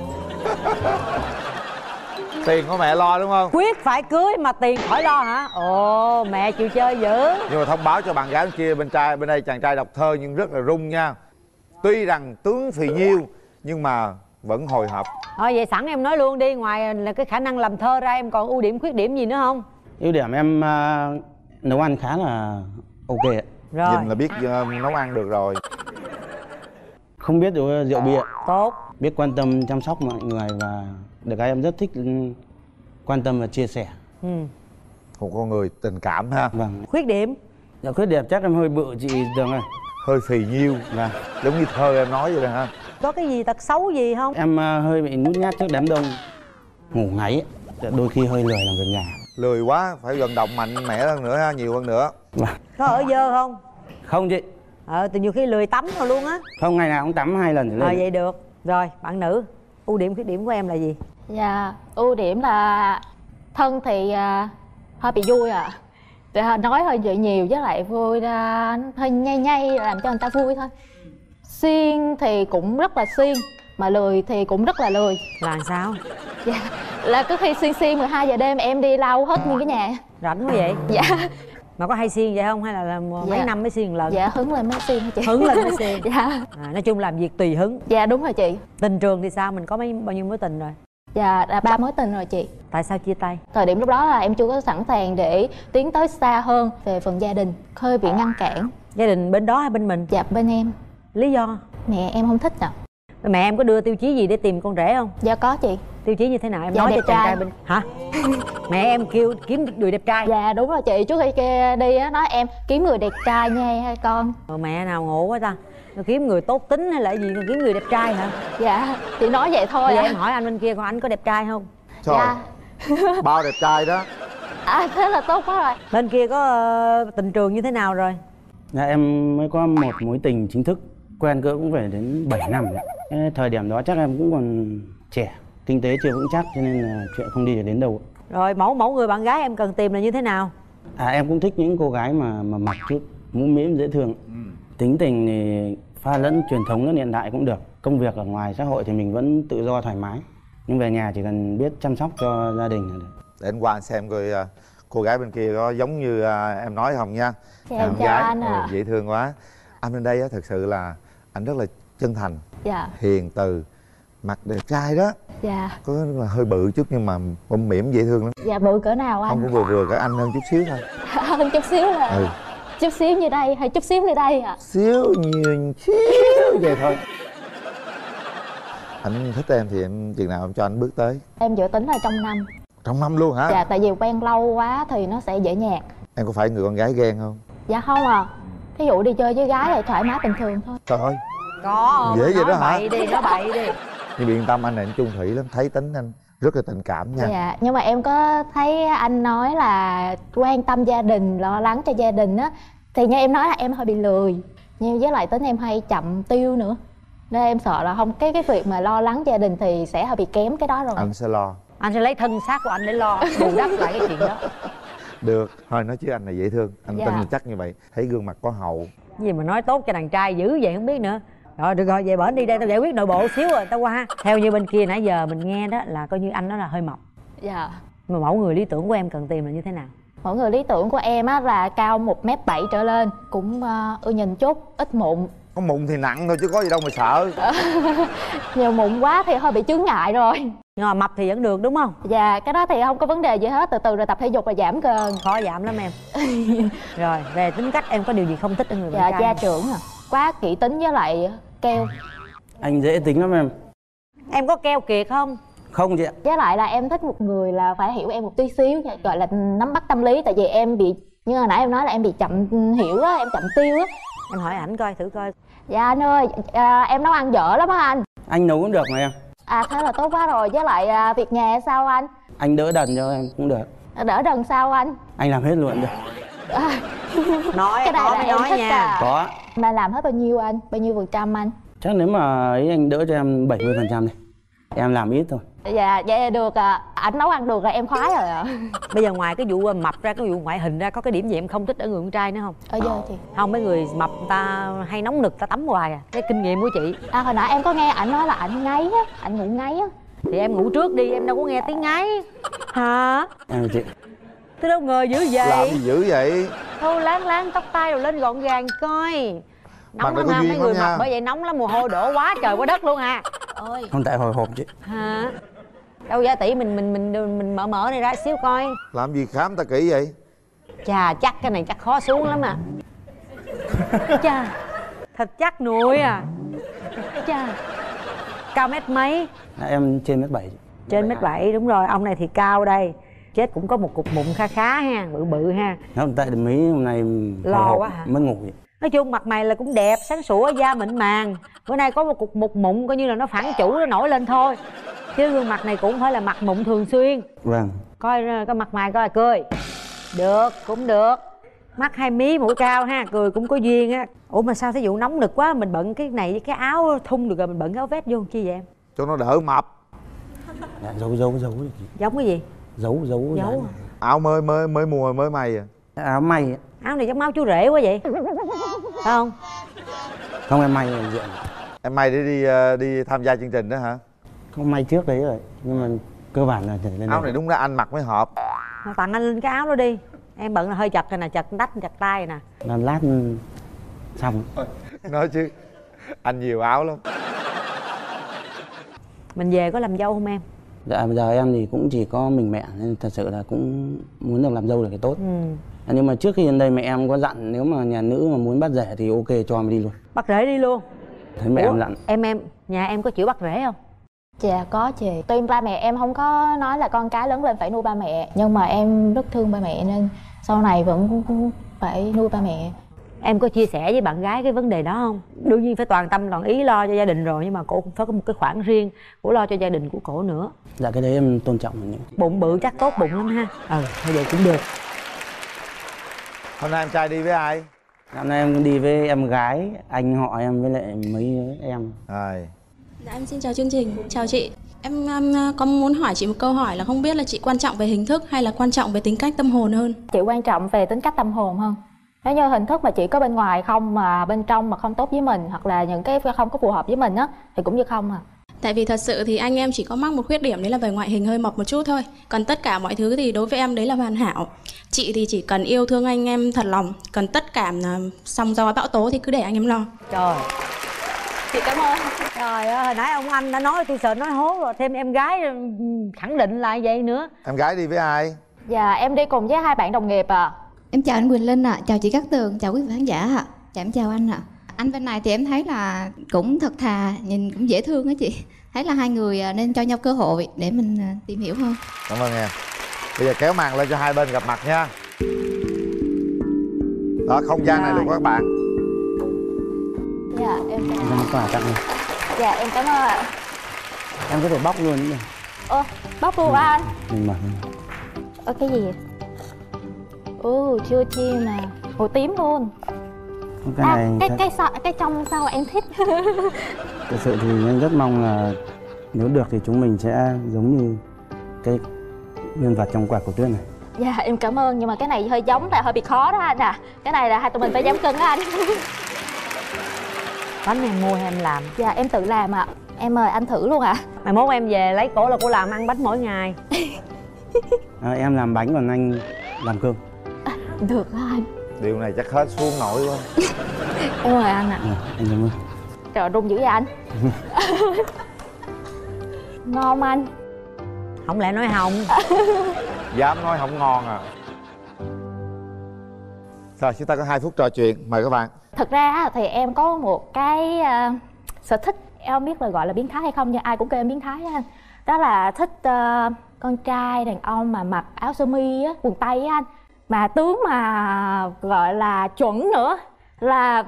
Tiền của mẹ lo đúng không? Quyết phải cưới mà tiền khỏi lo hả? Ồ, mẹ chịu chơi dữ. Nhưng mà thông báo cho bạn gái bên kia, bên trai bên đây chàng trai đọc thơ nhưng rất là rung nha. Tuy rằng tướng phì nhiêu nhưng mà vẫn hồi hộp. Thôi vậy sẵn em nói luôn đi, ngoài là cái khả năng làm thơ ra em còn ưu điểm khuyết điểm gì nữa không? Ưu điểm em nấu ăn khá là ok ạ. Rồi. Nhìn là biết uh, nấu ăn được rồi. Không biết rượu, rượu bia. Tốt. Biết quan tâm chăm sóc mọi người và được cái em rất thích quan tâm và chia sẻ. Ừ. Một con người tình cảm ha. Vâng. Khuyết điểm? Dạ, khuyết điểm chắc em hơi bự chị Tường ơi. Hơi phì nhiêu. Vâng. Giống như thơ em nói vậy đó ha. Có cái gì tật xấu gì không? Em uh, hơi bị nhút nhát trước đám đông. Ngủ ngáy, đôi khi hơi lười làm việc nhà. Lười quá, phải vận động mạnh mẽ hơn nữa ha, nhiều hơn nữa. Vâng. Có ở dơ không? Không chị. Ờ, từ nhiều khi lười tắm rồi luôn á. Không, ngày nào cũng tắm hai lần trở lên. Ờ, vậy được. Rồi, bạn nữ, ưu điểm khuyết điểm của em là gì? Dạ, ưu điểm là thân thì uh, hơi bị vui à. Thì nói hơi vậy nhiều với lại vui uh, hơi nhây nhây làm cho người ta vui thôi. Siêng thì cũng rất là siêng, mà lười thì cũng rất là lười. Là sao? Dạ, là cứ khi siêng siêng mười hai giờ đêm em đi lau hết nguyên cái nhà. Rảnh quá vậy? Dạ. Mà có hay xiên vậy không hay là, là mấy Dạ. năm mới xiên lần? Dạ, hứng lên mới xiên hả chị? Hứng lên mới xiên. Dạ. À, nói chung làm việc tùy hứng. Dạ đúng rồi chị. Tình trường thì sao? Mình có mấy bao nhiêu mối tình rồi? Dạ, là ba mối tình rồi chị. Tại sao chia tay? Thời điểm lúc đó là em chưa có sẵn sàng để tiến tới xa hơn. Về phần gia đình hơi bị ngăn cản. Gia đình bên đó hay bên mình? Dạ bên em. Lý do? Mẹ em không thích ạ. Mẹ em có đưa tiêu chí gì để tìm con rể không? Dạ có chị. Tiêu chí như thế nào em Dạ, nói đẹp cho chàng trai. trai bên hả? Mẹ em kêu kiếm người đẹp trai. Dạ đúng rồi chị, trước khi kia đi á nói em kiếm người đẹp trai nha hai con. Ờ, mẹ nào ngộ quá ta. Nó kiếm người tốt tính hay là gì mà kiếm người đẹp trai hả? Dạ thì nói vậy thôi. Bây giờ à. em hỏi anh bên kia coi anh có đẹp trai không? Trời. Dạ. Bao đẹp trai đó. À thế là tốt quá rồi. Bên kia có uh, tình trường như thế nào rồi? Dạ, em mới có một mối tình chính thức, quen cỡ cũng phải đến bảy năm rồi. Cái thời điểm đó chắc em cũng còn trẻ, kinh tế chưa vững chắc cho nên là chuyện không đi được đến đâu. Rồi mẫu mẫu người bạn gái em cần tìm là như thế nào? À, em cũng thích những cô gái mà mà mặc chút mũm mĩm dễ thương. Ừ. Tính tình thì pha lẫn truyền thống lẫn hiện đại cũng được. Công việc ở ngoài xã hội thì mình vẫn tự do thoải mái, nhưng về nhà chỉ cần biết chăm sóc cho gia đình là được. Để anh qua anh xem coi uh, cô gái bên kia có giống như uh, em nói không nha. Dạ, Em chào gái anh ạ. ừ, dễ thương quá. Anh bên đây á, thật sự là anh rất là chân thành, Dạ. hiền từ, mặt đẹp trai đó. Dạ. Có là hơi bự chút nhưng mà bụng mỉm dễ thương lắm. Dạ bự cỡ nào anh? Không, cũng vừa vừa cả anh hơn chút xíu thôi. Hơn chút xíu là Ừ. chút xíu như đây hay chút xíu như đây ạ? À? Xíu nhiều xíu vậy thôi. Anh thích em thì em chừng nào em cho anh bước tới? Em dự tính là trong năm. Trong năm luôn hả? Dạ tại vì quen lâu quá thì nó sẽ dễ nhạt. Em có phải người con gái ghen không? Dạ không à. Ví dụ đi chơi với gái thì thoải mái bình thường thôi. Trời ơi. Có. Dễ vậy đó hả? Nói bậy đi, nói bậy đi. Nhưng yên tâm, anh này anh chung thủy lắm, thấy tính anh rất là tình cảm nha. Dạ, nhưng mà em có thấy anh nói là quan tâm gia đình, lo lắng cho gia đình á. Thì như em nói là em hơi bị lười. Nhưng với lại tính em hay chậm tiêu nữa. Nên em sợ là không cái cái việc mà lo lắng gia đình thì sẽ hơi bị kém cái đó rồi. Anh sẽ lo. Anh sẽ lấy thân xác của anh để lo bù đắp lại cái chuyện đó. Được, thôi nói chứ anh này dễ thương. Anh Dạ. tin là chắc như vậy. Thấy gương mặt có hậu. Gì mà nói tốt cho đàn trai dữ vậy không biết nữa. Rồi được rồi, về bển đi, đây tao giải quyết nội bộ xíu rồi tao qua ha. Theo như bên kia nãy giờ mình nghe đó là coi như anh đó là hơi mập. Dạ. Mà mẫu người lý tưởng của em cần tìm là như thế nào? Mẫu người lý tưởng của em á là cao một mét bảy trở lên. Cũng uh, ưa nhìn chút, ít mụn. Có mụn thì nặng thôi chứ có gì đâu mà sợ. Nhiều mụn quá thì hơi bị chướng ngại rồi. Nhưng mà mập thì vẫn được đúng không? Dạ, cái đó thì không có vấn đề gì hết. Từ từ rồi tập thể dục là giảm cân. Khó giảm lắm em. Rồi, về tính cách em có điều gì không thích ở người bạn Dạ, trai? gia trưởng à. Quá kỹ tính với lại keo. Anh dễ tính lắm em. Em có keo kiệt không? Không chị ạ. Với lại là em thích một người là phải hiểu em một tí xíu, gọi là nắm bắt tâm lý. Tại vì em bị, như hồi nãy em nói là em bị chậm hiểu á, em chậm tiêu á. Em hỏi ảnh coi thử coi. Dạ anh ơi, à, em nấu ăn dở lắm á anh. Anh nấu cũng được mà em. À thế là tốt quá rồi. Với lại à, việc nhà sao anh? Anh đỡ đần cho em cũng được. Đỡ đần sao anh? Anh làm hết luôn được. À, nói cái này có là mới em nói thích nha. à. Có. Mà làm hết bao nhiêu anh? Bao nhiêu phần trăm anh? Chắc nếu mà ấy anh đỡ cho em bảy mươi phần trăm đi. Em làm ít thôi. Dạ, vậy được à. Anh nấu ăn được là em khoái rồi ạ. Bây giờ ngoài cái vụ mập ra, cái vụ ngoại hình ra, có cái điểm gì em không thích ở người con trai nữa không? Ở giờ chị. Không, mấy người mập người ta hay nóng nực, ta tắm hoài à. Cái kinh nghiệm của chị. À hồi nãy em có nghe ảnh nói là ảnh ngáy á, ảnh ngủ ngáy á. Thì em ngủ trước đi, em đâu có nghe tiếng ngáy. Hả? Em chị. Tôi đâu ngờ dữ vậy. Làm gì dữ vậy? Thôi láng láng tóc tai rồi lên gọn gàng coi. Nóng lắm ha, mấy người mập bởi vậy nóng lắm, mồ hôi đổ quá trời quá đất luôn à. Ôi. Không, tại hồi hộp chị. Hả? Đâu ra tỷ mình mình mình mình mở mở này ra xíu coi. Làm gì khám ta kỹ vậy? Chà, chắc cái này chắc khó xuống lắm à. Chà, thật chắc nuôi à. Chà, cao mét mấy? À, em trên mét bảy. Trên mét bảy, đúng rồi. Ông này thì cao đây. Chết cũng có một cục bụng kha khá ha, bự bự ha. Không, tại mấy hôm nay lo quá hả? Mất ngủ vậy. Nói chung mặt mày là cũng đẹp, sáng sủa, da mịn màng. Bữa nay có một cục mụn mụn coi như là nó phản chủ, nó nổi lên thôi. Chứ gương mặt này cũng không phải là mặt mụn thường xuyên. Vâng. Coi cái mặt mày coi cười. Được, cũng được. Mắt hai mí, mũi cao ha, cười cũng có duyên á. Ủa mà sao thí dụ nóng nực quá mình bận cái này với cái áo thun được rồi mình bận cái áo vest vô chi vậy em? Cho nó đỡ mập. Dạ, giấu giấu giấu. Giống cái gì? Giấu giấu. Giấu. Áo mới mới mới mùa mới may à? Áo may. Áo này giống áo chú rể quá vậy. Phải không? Không, em may diện. Em may để đi đi tham gia chương trình đó hả? Không, may trước đấy rồi, nhưng mà cơ bản là lên áo này đúng là anh mặc mới hợp. Mà tặng anh lên cái áo đó đi. Em bận là hơi chật rồi nè, chật đách chật tay nè. Làm lát xong. Nói chứ anh nhiều áo lắm. Mình về có làm dâu không em? Dạ bây giờ em thì cũng chỉ có mình mẹ nên thật sự là cũng muốn được làm dâu là cái tốt. Ừ. Nhưng mà trước khi đến đây mẹ em có dặn nếu mà nhà nữ mà muốn bắt rể thì ok cho em đi luôn. Bắt rể đi luôn? Thấy mẹ Ủa, em dặn. Em em nhà em có chịu bắt rể không? Dạ có chị. Tuy ba mẹ em không có nói là con cái lớn lên phải nuôi ba mẹ, nhưng mà em rất thương ba mẹ nên sau này vẫn phải nuôi ba mẹ. Em có chia sẻ với bạn gái cái vấn đề đó không? Đương nhiên phải toàn tâm toàn ý lo cho gia đình rồi, nhưng mà cô cũng phải có một cái khoản riêng của lo cho gia đình của cổ nữa. Dạ cái đấy em tôn trọng mình. Bụng bự chắc tốt bụng lắm ha. Ừ, thôi vậy cũng được. Hôm nay em trai đi với ai? Hôm nay em đi với em gái, anh họ em với lại mấy em. Rồi. Dạ em xin chào chương trình, chào chị. Em um, có muốn hỏi chị một câu hỏi là không biết là chị quan trọng về hình thức hay là quan trọng về tính cách tâm hồn hơn? Chị quan trọng về tính cách tâm hồn hơn. Nếu như hình thức mà chỉ có bên ngoài không mà bên trong mà không tốt với mình hoặc là những cái không có phù hợp với mình á thì cũng như không à. Tại vì thật sự thì anh em chỉ có mắc một khuyết điểm đấy là về ngoại hình hơi mập một chút thôi. Còn tất cả mọi thứ thì đối với em đấy là hoàn hảo. Chị thì chỉ cần yêu thương anh em thật lòng. Còn tất cả sóng gió bão tố thì cứ để anh em lo. Trời, chị cảm ơn. Trời ơi, hồi nãy ông anh đã nói tôi sợ nói hố rồi. Thêm em gái khẳng định lại vậy nữa. Em gái đi với ai? Dạ em đi cùng với hai bạn đồng nghiệp à. Em chào anh Quỳnh Linh ạ, à. Chào chị Cát Tường, chào quý vị khán giả ạ. À. Dạ em chào anh ạ. À. Anh bên này thì em thấy là cũng thật thà, nhìn cũng dễ thương á chị. Thấy là hai người nên cho nhau cơ hội để mình tìm hiểu hơn. Cảm ơn em. Bây giờ kéo màn lên cho hai bên gặp mặt nha. Đó, không gian này luôn các bạn. Dạ em cảm ơn. Quà tặng này. Dạ em cảm ơn ạ. Em có thể bóc luôn nhỉ? Ơ, bóc luôn anh. Mình mở. Ơ cái gì vậy? Ừ, chưa chiên nè, màu tím luôn. Cái này à, cái thật... cái sao cái trong sao em thích. Thực sự thì anh rất mong là nếu được thì chúng mình sẽ giống như cái nhân vật trong Quả Cầu Tuyết này. Dạ em cảm ơn, nhưng mà cái này hơi giống là hơi bị khó đó anh à. Cái này là hai tụi mình phải giảm cân đó anh. Bánh em mua hay em làm? Dạ em tự làm ạ. À. Em mời anh thử luôn ạ. À. Mai mốt em về lấy cổ là cô làm ăn bánh mỗi ngày. À, em làm bánh còn anh làm cơm. À, được đó anh. Điều này chắc hết xuống nổi quá. Em mời anh ạ. À. À, anh cảm ơn. Trời rung dữ vậy anh. Ngon anh. Không lẽ nói không? Dám nói không ngon à. Rồi chúng ta có hai phút trò chuyện, mời các bạn. Thật ra thì em có một cái uh, sở thích, em không biết là gọi là biến thái hay không nhưng ai cũng kêu em biến thái á anh. Đó là thích uh, con trai đàn ông mà mặc áo sơ mi á, quần tây á anh, mà tướng mà gọi là chuẩn nữa là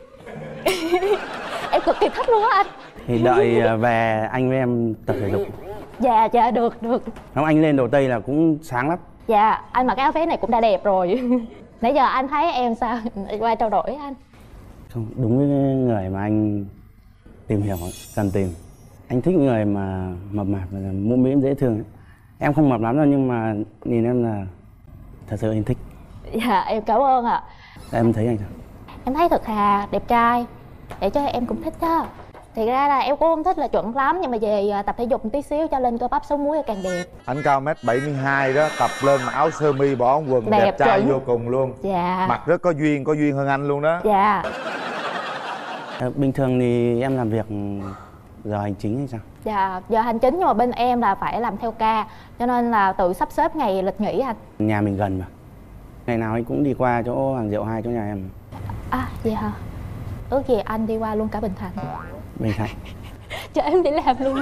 em cực kỳ thích luôn á anh. Thì đợi về anh với em tập thể dục. Dạ dạ được được. Không, anh lên đồ tây là cũng sáng lắm. Dạ anh mặc cái áo vest này cũng đã đẹp rồi. Nãy giờ anh thấy em sao qua trao đổi anh? Không, đúng với người mà anh tìm hiểu cần tìm. Anh thích người mà mập mạp và mũm mĩm dễ thương ấy. Em không mập lắm đâu nhưng mà nhìn em là thật sự anh thích. Dạ em cảm ơn ạ. À. Em thấy anh sao? Em thấy thật thà, đẹp trai, để cho em cũng thích đó. Thì ra là em cũng không thích là chuẩn lắm nhưng mà về tập thể dục một tí xíu cho lên cơ bắp sống múi càng đẹp. Anh cao mét bảy mươi hai đó, tập lên mà áo sơ mi bỏ ống quần đẹp, đẹp trai chuẩn. Vô cùng luôn. Dạ. Mặt rất có duyên, có duyên hơn anh luôn đó. Dạ. À, bình thường thì em làm việc giờ hành chính hay sao? Dạ, giờ hành chính nhưng mà bên em là phải làm theo ca cho nên là tự sắp xếp ngày lịch nghỉ anh. Nhà mình gần mà. Ngày nào anh cũng đi qua chỗ hàng rượu hai chỗ nhà em. À vậy hả? Ước gì anh đi qua luôn cả Bình Thạnh. Bình Thạnh. Cho em đi làm luôn.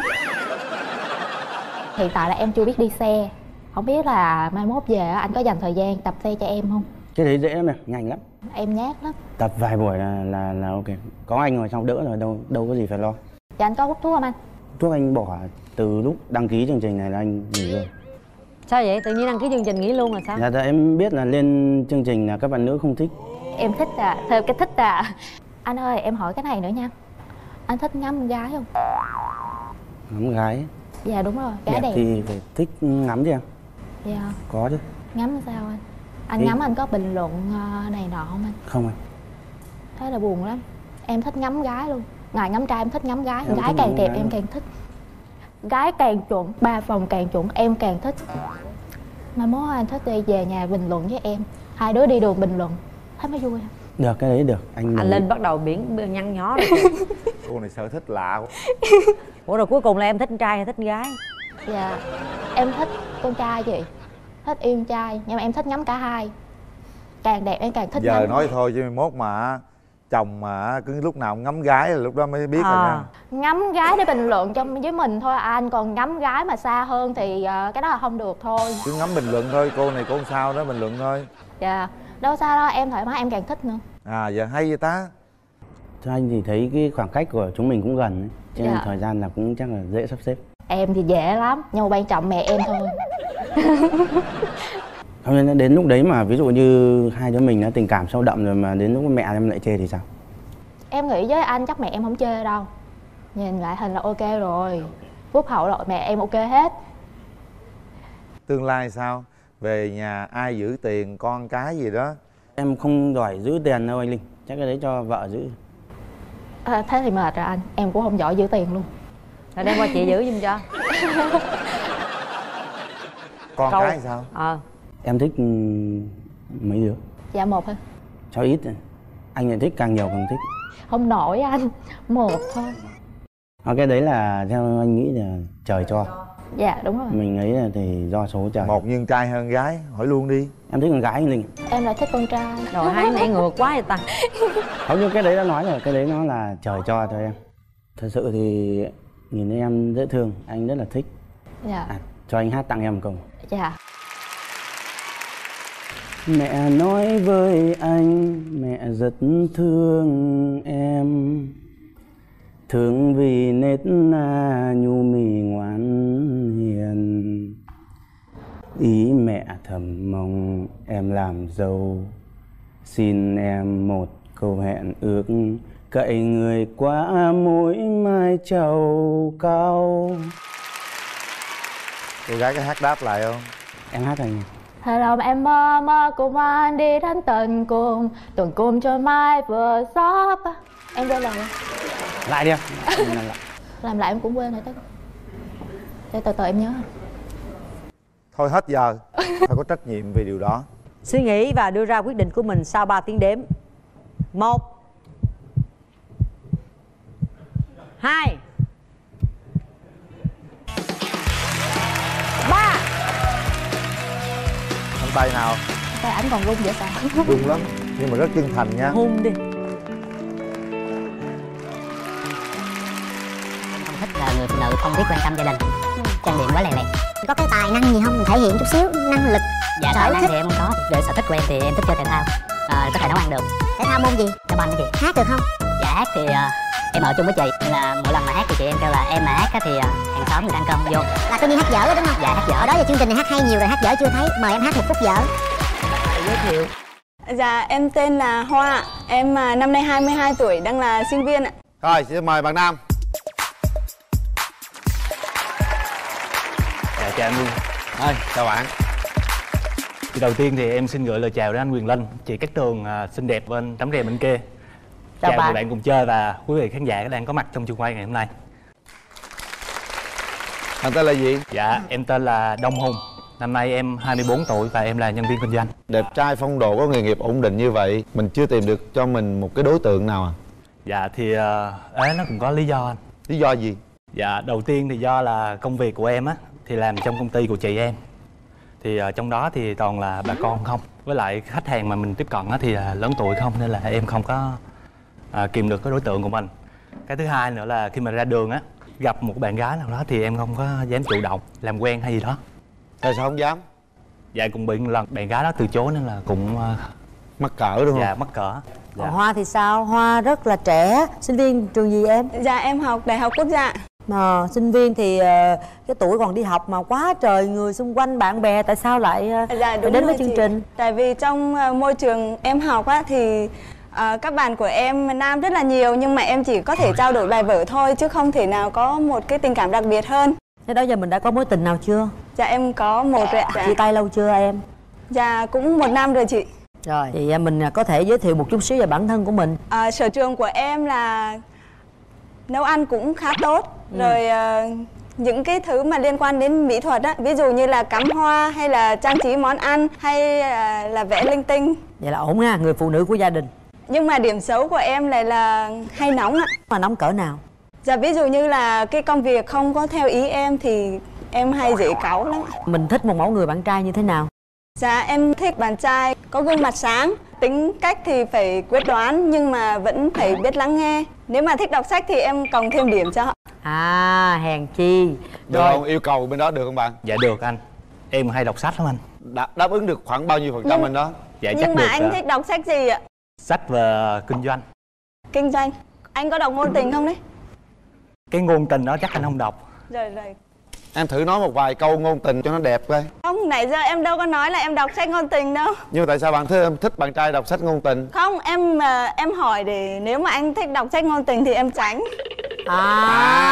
Hiện tại là em chưa biết đi xe. Không biết là mai mốt về anh có dành thời gian tập xe cho em không? Cái đấy dễ lắm nè, nhanh lắm. Em nhát lắm. Tập vài buổi là là là ok. Có anh rồi xong đỡ rồi, đâu đâu có gì phải lo. Dạ anh có hút thuốc không anh? Thuốc anh bỏ từ lúc đăng ký chương trình này là anh nghỉ rồi. Sao vậy? Tự nhiên đăng ký chương trình nghỉ luôn là sao? Dạ, dạ em biết là lên chương trình là các bạn nữ không thích. Em thích à, theo cái thích à. Anh ơi em hỏi cái này nữa nha. Anh thích ngắm gái không? Ngắm gái? Dạ đúng rồi, gái đẹp, đẹp thì phải thích ngắm chứ em. Dạ. Có chứ. Ngắm sao anh? Anh Thì... ngắm anh có bình luận này nọ không anh? Không anh. Thế là buồn lắm. Em thích ngắm gái luôn. Ngoài ngắm trai em thích ngắm gái. Em gái thích càng đẹp gái em càng thích. Gái càng chuẩn, ba phòng càng chuẩn em càng thích. Mai mốt anh thích đi về nhà bình luận với em. Hai đứa đi đường bình luận. Thấy mới vui. Được, cái đấy được. Anh, anh lên bắt đầu biển nhăn nhó rồi. Cô này sở thích lạ quá. Ủa rồi cuối cùng là em thích trai hay thích gái? Dạ em thích con trai chị. Thích yêu con trai. Nhưng mà em thích ngắm cả hai. Càng đẹp em càng thích Giờ ngắm. nói thôi chứ mốt mà chồng mà cứ lúc nào ngắm gái là lúc đó mới biết à. rồi nha. Ngắm gái để bình luận cho với mình thôi anh. Còn ngắm gái mà xa hơn thì uh, cái đó là không được thôi. Cứ ngắm bình luận thôi, cô này cô không sao đó, bình luận thôi. Dạ đâu sao đó, em thoải mái em càng thích nữa. À giờ hay vậy ta. Cho anh thì thấy cái khoảng cách của chúng mình cũng gần ấy. Cho nên Dạ. thời gian là cũng chắc là dễ sắp xếp. Em thì dễ lắm, nhưng mà quan trọng mẹ em thôi. Không nên đến lúc đấy mà ví dụ như hai đứa mình đã tình cảm sâu đậm rồi mà đến lúc mẹ em lại chê thì sao? Em nghĩ với anh chắc mẹ em không chê đâu. Nhìn lại hình là ok rồi. Phúc hậu rồi mẹ em ok hết. Tương lai sao? Về nhà ai giữ tiền con cái gì đó? Em không giỏi giữ tiền đâu anh Linh. Chắc cái đấy cho vợ giữ. À, thế thì mệt rồi anh. Em cũng không giỏi giữ tiền luôn. Rồi đem qua chị giữ giùm cho. Con Câu. cái sao? Ờ. Em thích mấy đứa? Dạ một thôi. Cho ít. Anh lại thích càng nhiều càng thích. Không nổi anh. Một thôi. À, cái đấy là theo anh nghĩ là trời cho. Dạ đúng rồi. Mình ấy là thì do số trời. Một nhưng trai hơn gái, hỏi luôn đi. Em thích con gái anh Linh. Em lại thích con trai. Rồi hai này ngược quá vậy ta. Không, nhưng cái đấy đã nói rồi, cái đấy nó là trời cho thôi em. Thật sự thì nhìn thấy em dễ thương, anh rất là thích. Dạ. À, cho anh hát tặng em một câu. Dạ. Mẹ nói với anh, mẹ rất thương em. Thương vì nết na nhu mì ngoan hiền. Ý mẹ thầm mong em làm dâu. Xin em một câu hẹn ước, cậy người qua mỗi mai trầu cao. Cô gái có hát đáp lại không? Em hát anh. Thật lòng em mơ mơ cùng anh đi đến tận cùng, tuần cùng cho mai vừa gió. Em quên lời. Lại đi em. Làm lại. Làm lại em cũng quên rồi. Để từ từ em nhớ. Thôi hết giờ. Phải có trách nhiệm về điều đó. Suy nghĩ và đưa ra quyết định của mình sau ba tiếng đếm. Một, hai, ba. Thằng tay nào? Tay ảnh còn run vậy sao? Run lắm, nhưng mà rất chân thành nha. Hôn đi. Không thích là người phụ nữ không biết quan tâm gia đình, trang điểm quá lè lẹt. Có cái tài năng gì không, mình thể hiện chút xíu năng lực. Dạ tài năng thì em không có, về sở thích của em thì em thích chơi thể thao, à, có thể nấu ăn được. Thể thao môn gì? Đá banh chị. Hát được không? Dạ hát thì uh, em ở chung với chị nên là mỗi lần mà hát thì chị em kêu là em mà hát thì uh, hàng xóm người ta ăn cơm vô. Là coi như hát dở đúng không? Dạ hát dở. Ở đó giờ chương trình này hát hay nhiều rồi, hát dở chưa thấy. Mời em hát một phút dở. Giới thiệu. Dạ em tên là Hoa, em năm nay hai mươi hai tuổi, đang là sinh viên ạ. Rồi xin mời bạn Nam. Dạ chào anh Linh. Ơi, chào bạn. Thì đầu tiên thì em xin gửi lời chào đến anh Quyền Linh, chị Cát Tường uh, xinh đẹp bên tấm rèm bên kia. Chào Chào bạn. người bạn cùng chơi và quý vị khán giả đang có mặt trong trường quay ngày hôm nay. Bạn tên là gì? Dạ em tên là Đông Hùng. Năm nay em hai mươi bốn tuổi và em là nhân viên kinh doanh. Đẹp trai phong độ, có nghề nghiệp ổn định như vậy, mình chưa tìm được cho mình một cái đối tượng nào à? Dạ thì uh, ấy nó cũng có lý do anh. Lý do gì? Dạ đầu tiên thì do là công việc của em á thì làm trong công ty của chị em. Thì uh, trong đó thì toàn là bà con không. với lại khách hàng mà mình tiếp cận á thì là lớn tuổi không, nên là em không có à, kìm được cái đối tượng của mình. Cái thứ hai nữa là khi mà ra đường á, gặp một bạn gái nào đó thì em không có dám chủ động làm quen hay gì đó. Tại sao không dám? Dạ cũng bị một lần bạn gái đó từ chối nên là cũng uh... mắc cỡ đúng không? Dạ mắc cỡ. Còn dạ. Hoa thì sao? Hoa rất là trẻ. Sinh viên trường gì em? Dạ em học Đại học Quốc gia. Mà sinh viên thì uh, cái tuổi còn đi học mà quá trời người xung quanh bạn bè, tại sao lại uh, dạ, phải đến với chương chị. trình? Tại vì trong uh, môi trường em học á thì uh, các bạn của em nam rất là nhiều, nhưng mà em chỉ có thể trao đổi bài vở thôi chứ không thể nào có một cái tình cảm đặc biệt hơn. Thế đó giờ mình đã có mối tình nào chưa? Dạ em có một rồi ạ. Dạ. Chia tay lâu chưa em? Dạ cũng một năm rồi chị. Rồi thì mình có thể giới thiệu một chút xíu về bản thân của mình. À, sở trường của em là nấu ăn cũng khá tốt. Ừ. Rồi uh, những cái thứ mà liên quan đến mỹ thuật á, ví dụ như là cắm hoa hay là trang trí món ăn hay uh, là vẽ linh tinh. Vậy là ổn ha, người phụ nữ của gia đình. Nhưng mà điểm xấu của em lại là hay nóng ạ. Mà nóng cỡ nào? Dạ ví dụ như là cái công việc không có theo ý em thì em hay dễ cáu lắm. Mình thích một mẫu người bạn trai như thế nào? Dạ em thích bạn trai có gương mặt sáng, tính cách thì phải quyết đoán nhưng mà vẫn phải biết lắng nghe. Nếu mà thích đọc sách thì em cộng thêm điểm cho họ. À hèn chi. Được rồi. Không? Yêu cầu bên đó được không bạn? Dạ được anh. Em hay đọc sách lắm anh. Đáp, đáp ứng được khoảng bao nhiêu phần trăm nhưng, bên đó? Dạ nhưng chắc mà được, anh uh... thích đọc sách gì ạ? Sách về kinh doanh. Kinh doanh. Anh có đọc ngôn tình không đấy? Cái ngôn tình đó chắc anh không đọc. Rồi rồi. Em thử nói một vài câu ngôn tình cho nó đẹp coi. Không, nãy giờ em đâu có nói là em đọc sách ngôn tình đâu. Nhưng mà tại sao bạn thích, thích bạn trai đọc sách ngôn tình? Không, em em hỏi để nếu mà anh thích đọc sách ngôn tình thì em tránh. À,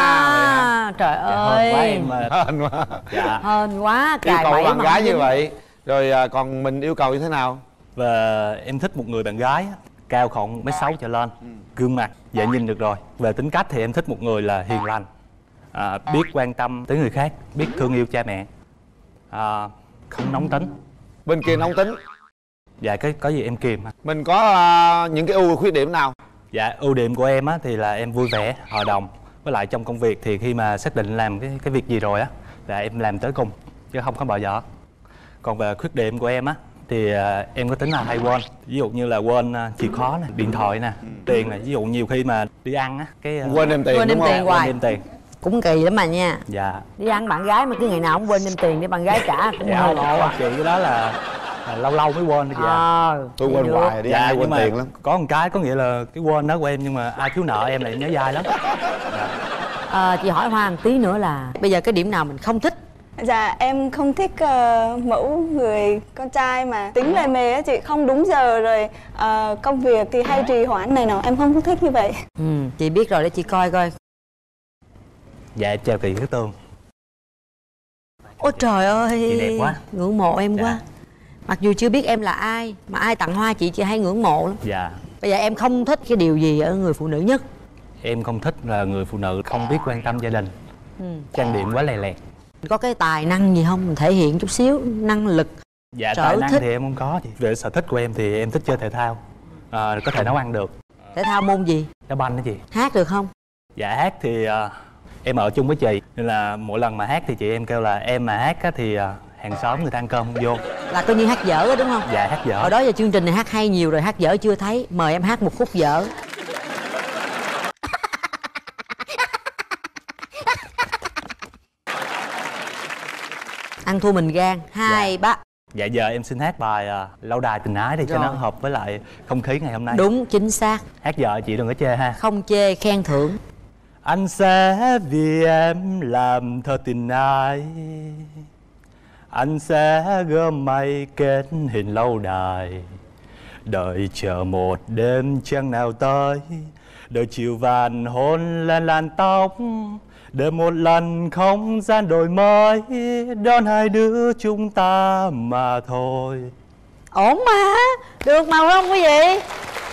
à trời dạ, ơi. Hên quá em mà. Hên quá. Dạ. Hên quá. Yêu cầu bạn gái như vậy. Rồi à, còn mình yêu cầu như thế nào? Và em thích một người bạn gái cao khoảng một mét sáu trở lên, ừ. gương mặt dễ nhìn được rồi. Về tính cách thì em thích một người là hiền lành, à, biết quan tâm tới người khác, biết thương yêu cha mẹ, à, không nóng tính. Bên kia nóng tính. Dạ cái có gì em kìm. Mình có uh, những cái ưu khuyết điểm nào? Dạ ưu điểm của em á thì là em vui vẻ, hòa đồng. Với lại trong công việc thì khi mà xác định làm cái cái việc gì rồi á là em làm tới cùng chứ không có bỏ dở. Còn về khuyết điểm của em á thì uh, em có tính là hay quên. Ví dụ như là quên uh, chìa khóa nè, điện thoại nè, ừ. tiền này. Ví dụ nhiều khi mà đi ăn á cái uh, quên đem tiền, quên đem tiền hoài. Quên đem tiền cũng kỳ lắm mà nha. Dạ. Đi ăn bạn gái mà cứ ngày nào cũng quên đem tiền để bạn gái trả cũng dạ, hơi ngộ à. Chị cái đó là, là lâu lâu mới quên thôi. À, tôi quên hoài đi. Dạ, ăn quên tiền lắm. Có một cái có nghĩa là cái quên đó của em nhưng mà ai thiếu nợ em lại nhớ dai lắm. Dạ. À, chị hỏi Hoa một tí nữa là bây giờ cái điểm nào mình không thích? Dạ em không thích uh, mẫu người con trai mà tính lề mề á chị, không đúng giờ rồi uh, công việc thì hay trì hoãn này nọ, em không có thích như vậy. Ừ, chị biết rồi để chị coi coi. Dạ chào Kỳ Cát Tường. Ôi trời ơi, chị đẹp quá, ngưỡng mộ em dạ. quá. Mặc dù chưa biết em là ai mà ai tặng hoa chị chị hay ngưỡng mộ lắm. Dạ. Bây giờ em không thích cái điều gì ở người phụ nữ nhất? Em không thích là người phụ nữ không biết quan tâm gia đình, ừ. trang điểm quá lè lẹt. Có cái tài năng gì không? Mình thể hiện chút xíu năng lực. Dạ sở tài năng thích. Thì em không có chị. Về sở thích của em thì em thích chơi thể thao, à, có thể nấu ăn được. Thể thao môn gì? Đá banh đó chị. Hát được không? Dạ hát thì uh, em ở chung với chị nên là mỗi lần mà hát thì chị em kêu là em mà hát á, thì uh, hàng xóm người ta ăn cơm không vô. Là coi như hát dở đó đúng không? Dạ hát dở. Hồi đó giờ chương trình này hát hay nhiều rồi, hát dở chưa thấy. Mời em hát một khúc dở. Ăn thua mình gan. Hai dạ. ba. Dạ giờ em xin hát bài uh, Lâu đài tình ái để cho nó hợp với lại không khí ngày hôm nay. Đúng chính xác. Hát vợ chị đừng có chê ha. Không chê, khen thưởng. Anh sẽ vì em làm thơ tình ái, anh sẽ gom mây kết hình lâu đài, đợi chờ một đêm trăng nào tới, đợi chiều vàng hôn lên làn tóc, để một lần không gian đổi mới đón hai đứa chúng ta mà thôi. Ổn mà, được mà không quý vị?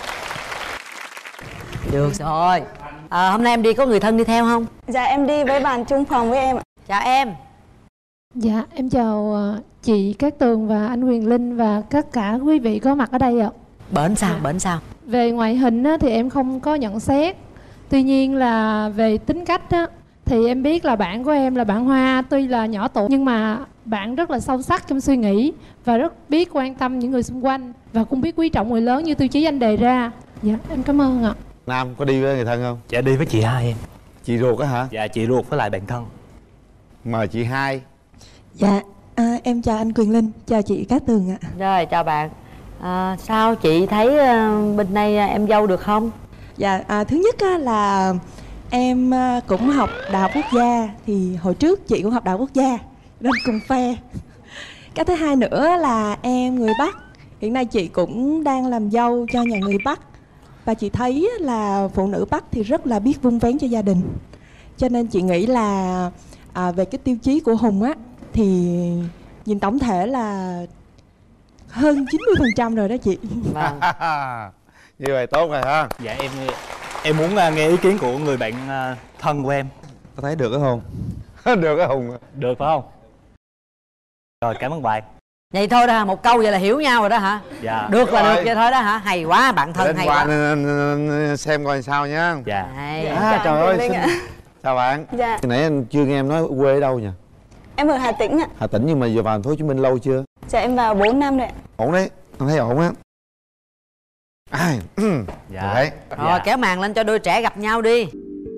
Được rồi. À, hôm nay em đi có người thân đi theo không? Dạ em đi với bạn chung phòng với em ạ. Chào em. Dạ em chào chị Cát Tường và anh Quyền Linh và tất cả quý vị có mặt ở đây ạ. Bển sao, bển sao? Về ngoại hình á, thì em không có nhận xét. Tuy nhiên là về tính cách á, Thì em biết là bạn của em là bạn Hoa, tuy là nhỏ tuổi nhưng mà bạn rất là sâu sắc trong suy nghĩ và rất biết quan tâm những người xung quanh và cũng biết quý trọng người lớn như tiêu chí anh đề ra. Dạ, em cảm ơn ạ. Nam có đi với người thân không? Dạ đi với chị hai em. Chị ruột á hả? Dạ chị ruột với lại bạn thân. Mời chị hai. Dạ, à, em chào anh Quyền Linh, chào chị Cát Tường ạ. Rồi, chào bạn. À, sao chị thấy uh, bên đây uh, em dâu được không? Dạ, à, thứ nhất á, là em uh, cũng học Đại học Quốc gia. Thì hồi trước chị cũng học Đại học Quốc gia nên cùng phe. Cái thứ hai nữa là em người Bắc. Hiện nay chị cũng đang làm dâu cho nhà người Bắc. Và chị thấy là phụ nữ Bắc thì rất là biết vun vén cho gia đình. Cho nên chị nghĩ là à, về cái tiêu chí của Hùng á, thì nhìn tổng thể là hơn chín mươi phần trăm rồi đó chị. Vâng. Như vậy tốt rồi ha. Dạ em em muốn uh, nghe ý kiến của người bạn uh, thân của em. Có thấy được cái Hùng? Được cái Hùng. Được phải không? Rồi cảm ơn bạn. Vậy thôi đó hả? Một câu vậy là hiểu nhau rồi đó hả? Dạ. Được là rồi. được vậy thôi đó hả? Hay quá, bạn thân hay quá. Lên xem coi sao nhá. Dạ. Hay. À, trời ơi, xin... Chào bạn. Dạ. Nãy anh chưa nghe em nói quê ở đâu nhỉ? Em ở Hà Tĩnh ạ. Hà Tĩnh, nhưng mà giờ vào thành phố Hồ Chí Minh lâu chưa? Dạ em vào bốn năm rồi ạ. Ổn đấy, anh thấy ổn á. À, dạ. Đấy. Rồi dạ. Kéo màn lên cho đôi trẻ gặp nhau đi.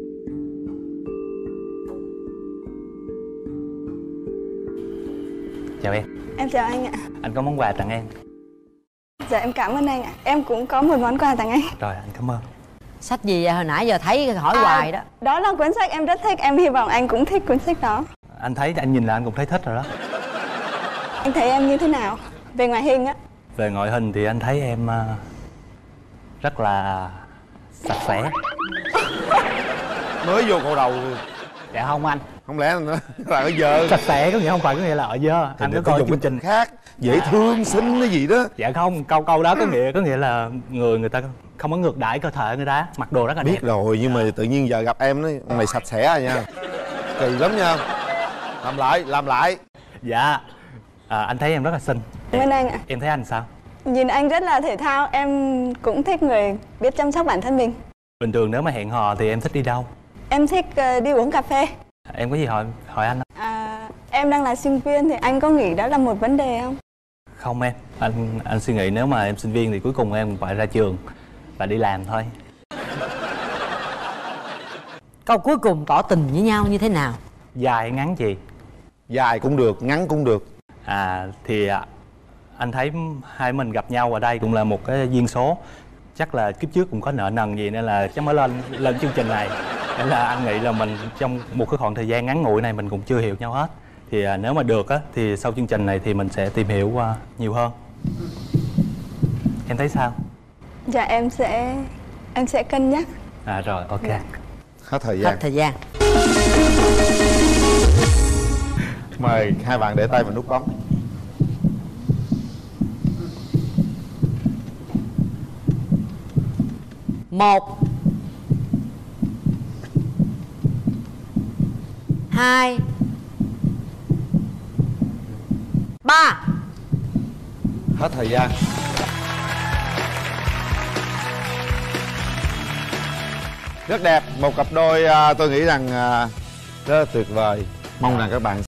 Chào em. Em chào anh ạ. Anh có món quà tặng em. Dạ em cảm ơn anh ạ. Em cũng có một món quà tặng anh. Rồi anh cảm ơn. Sách gì vậy? Hồi nãy giờ thấy hỏi à, hoài đó. Đó là cuốn sách em rất thích. Em hy vọng anh cũng thích cuốn sách đó. Anh thấy, anh nhìn là anh cũng thấy thích rồi đó. Anh thấy em như thế nào? Về ngoại hình á? Về ngoại hình thì anh thấy em uh, rất là sạch sẽ. Mới vô câu đầu. Dạ không anh. Không lẽ nữa là ở giờ sạch sẽ có nghĩa không phải có nghĩa là ở dơ. Anh có coi chương trình khác dễ thương xinh cái gì đó. Dạ không, câu câu đó có nghĩa có nghĩa là người người ta không có ngược đãi cơ thể người ta, mặc đồ rất là đẹp. Biết rồi, nhưng mà tự nhiên giờ gặp em nói ông này sạch sẽ rồi nha. Kỳ lắm nha. Làm lại, làm lại. Dạ. À, anh thấy em rất là xinh. Cảm ơn anh ạ. Em thấy anh sao? Nhìn anh rất là thể thao. Em cũng thích người biết chăm sóc bản thân mình. Bình thường nếu mà hẹn hò thì em thích đi đâu? Em thích uh, đi uống cà phê. Em có gì hỏi hỏi anh không? À, em đang là sinh viên thì anh có nghĩ đó là một vấn đề không? Không em, anh anh suy nghĩ nếu mà em sinh viên thì cuối cùng em phải ra trường và đi làm thôi. Câu cuối cùng tỏ tình với nhau như thế nào? Dài hay ngắn chị? Dài cũng được, ngắn cũng được. À thì anh thấy hai mình gặp nhau ở đây cũng là một cái duyên số. Chắc là kiếp trước cũng có nợ nần gì nên là chắc mới lên lên chương trình này. Nên là anh nghĩ là mình trong một cái khoảng thời gian ngắn ngủi này mình cũng chưa hiểu nhau hết. Thì à, nếu mà được á thì sau chương trình này thì mình sẽ tìm hiểu uh, nhiều hơn. Em thấy sao? Dạ em sẽ em sẽ cân nhắc. À rồi, ok. Dạ. Hết thời gian. Hết thời gian. Mời hai bạn để tay vào nút bấm. Một, hai, ba. Hết thời gian. Rất đẹp, một cặp đôi tôi nghĩ rằng rất là tuyệt vời. Mong rằng các bạn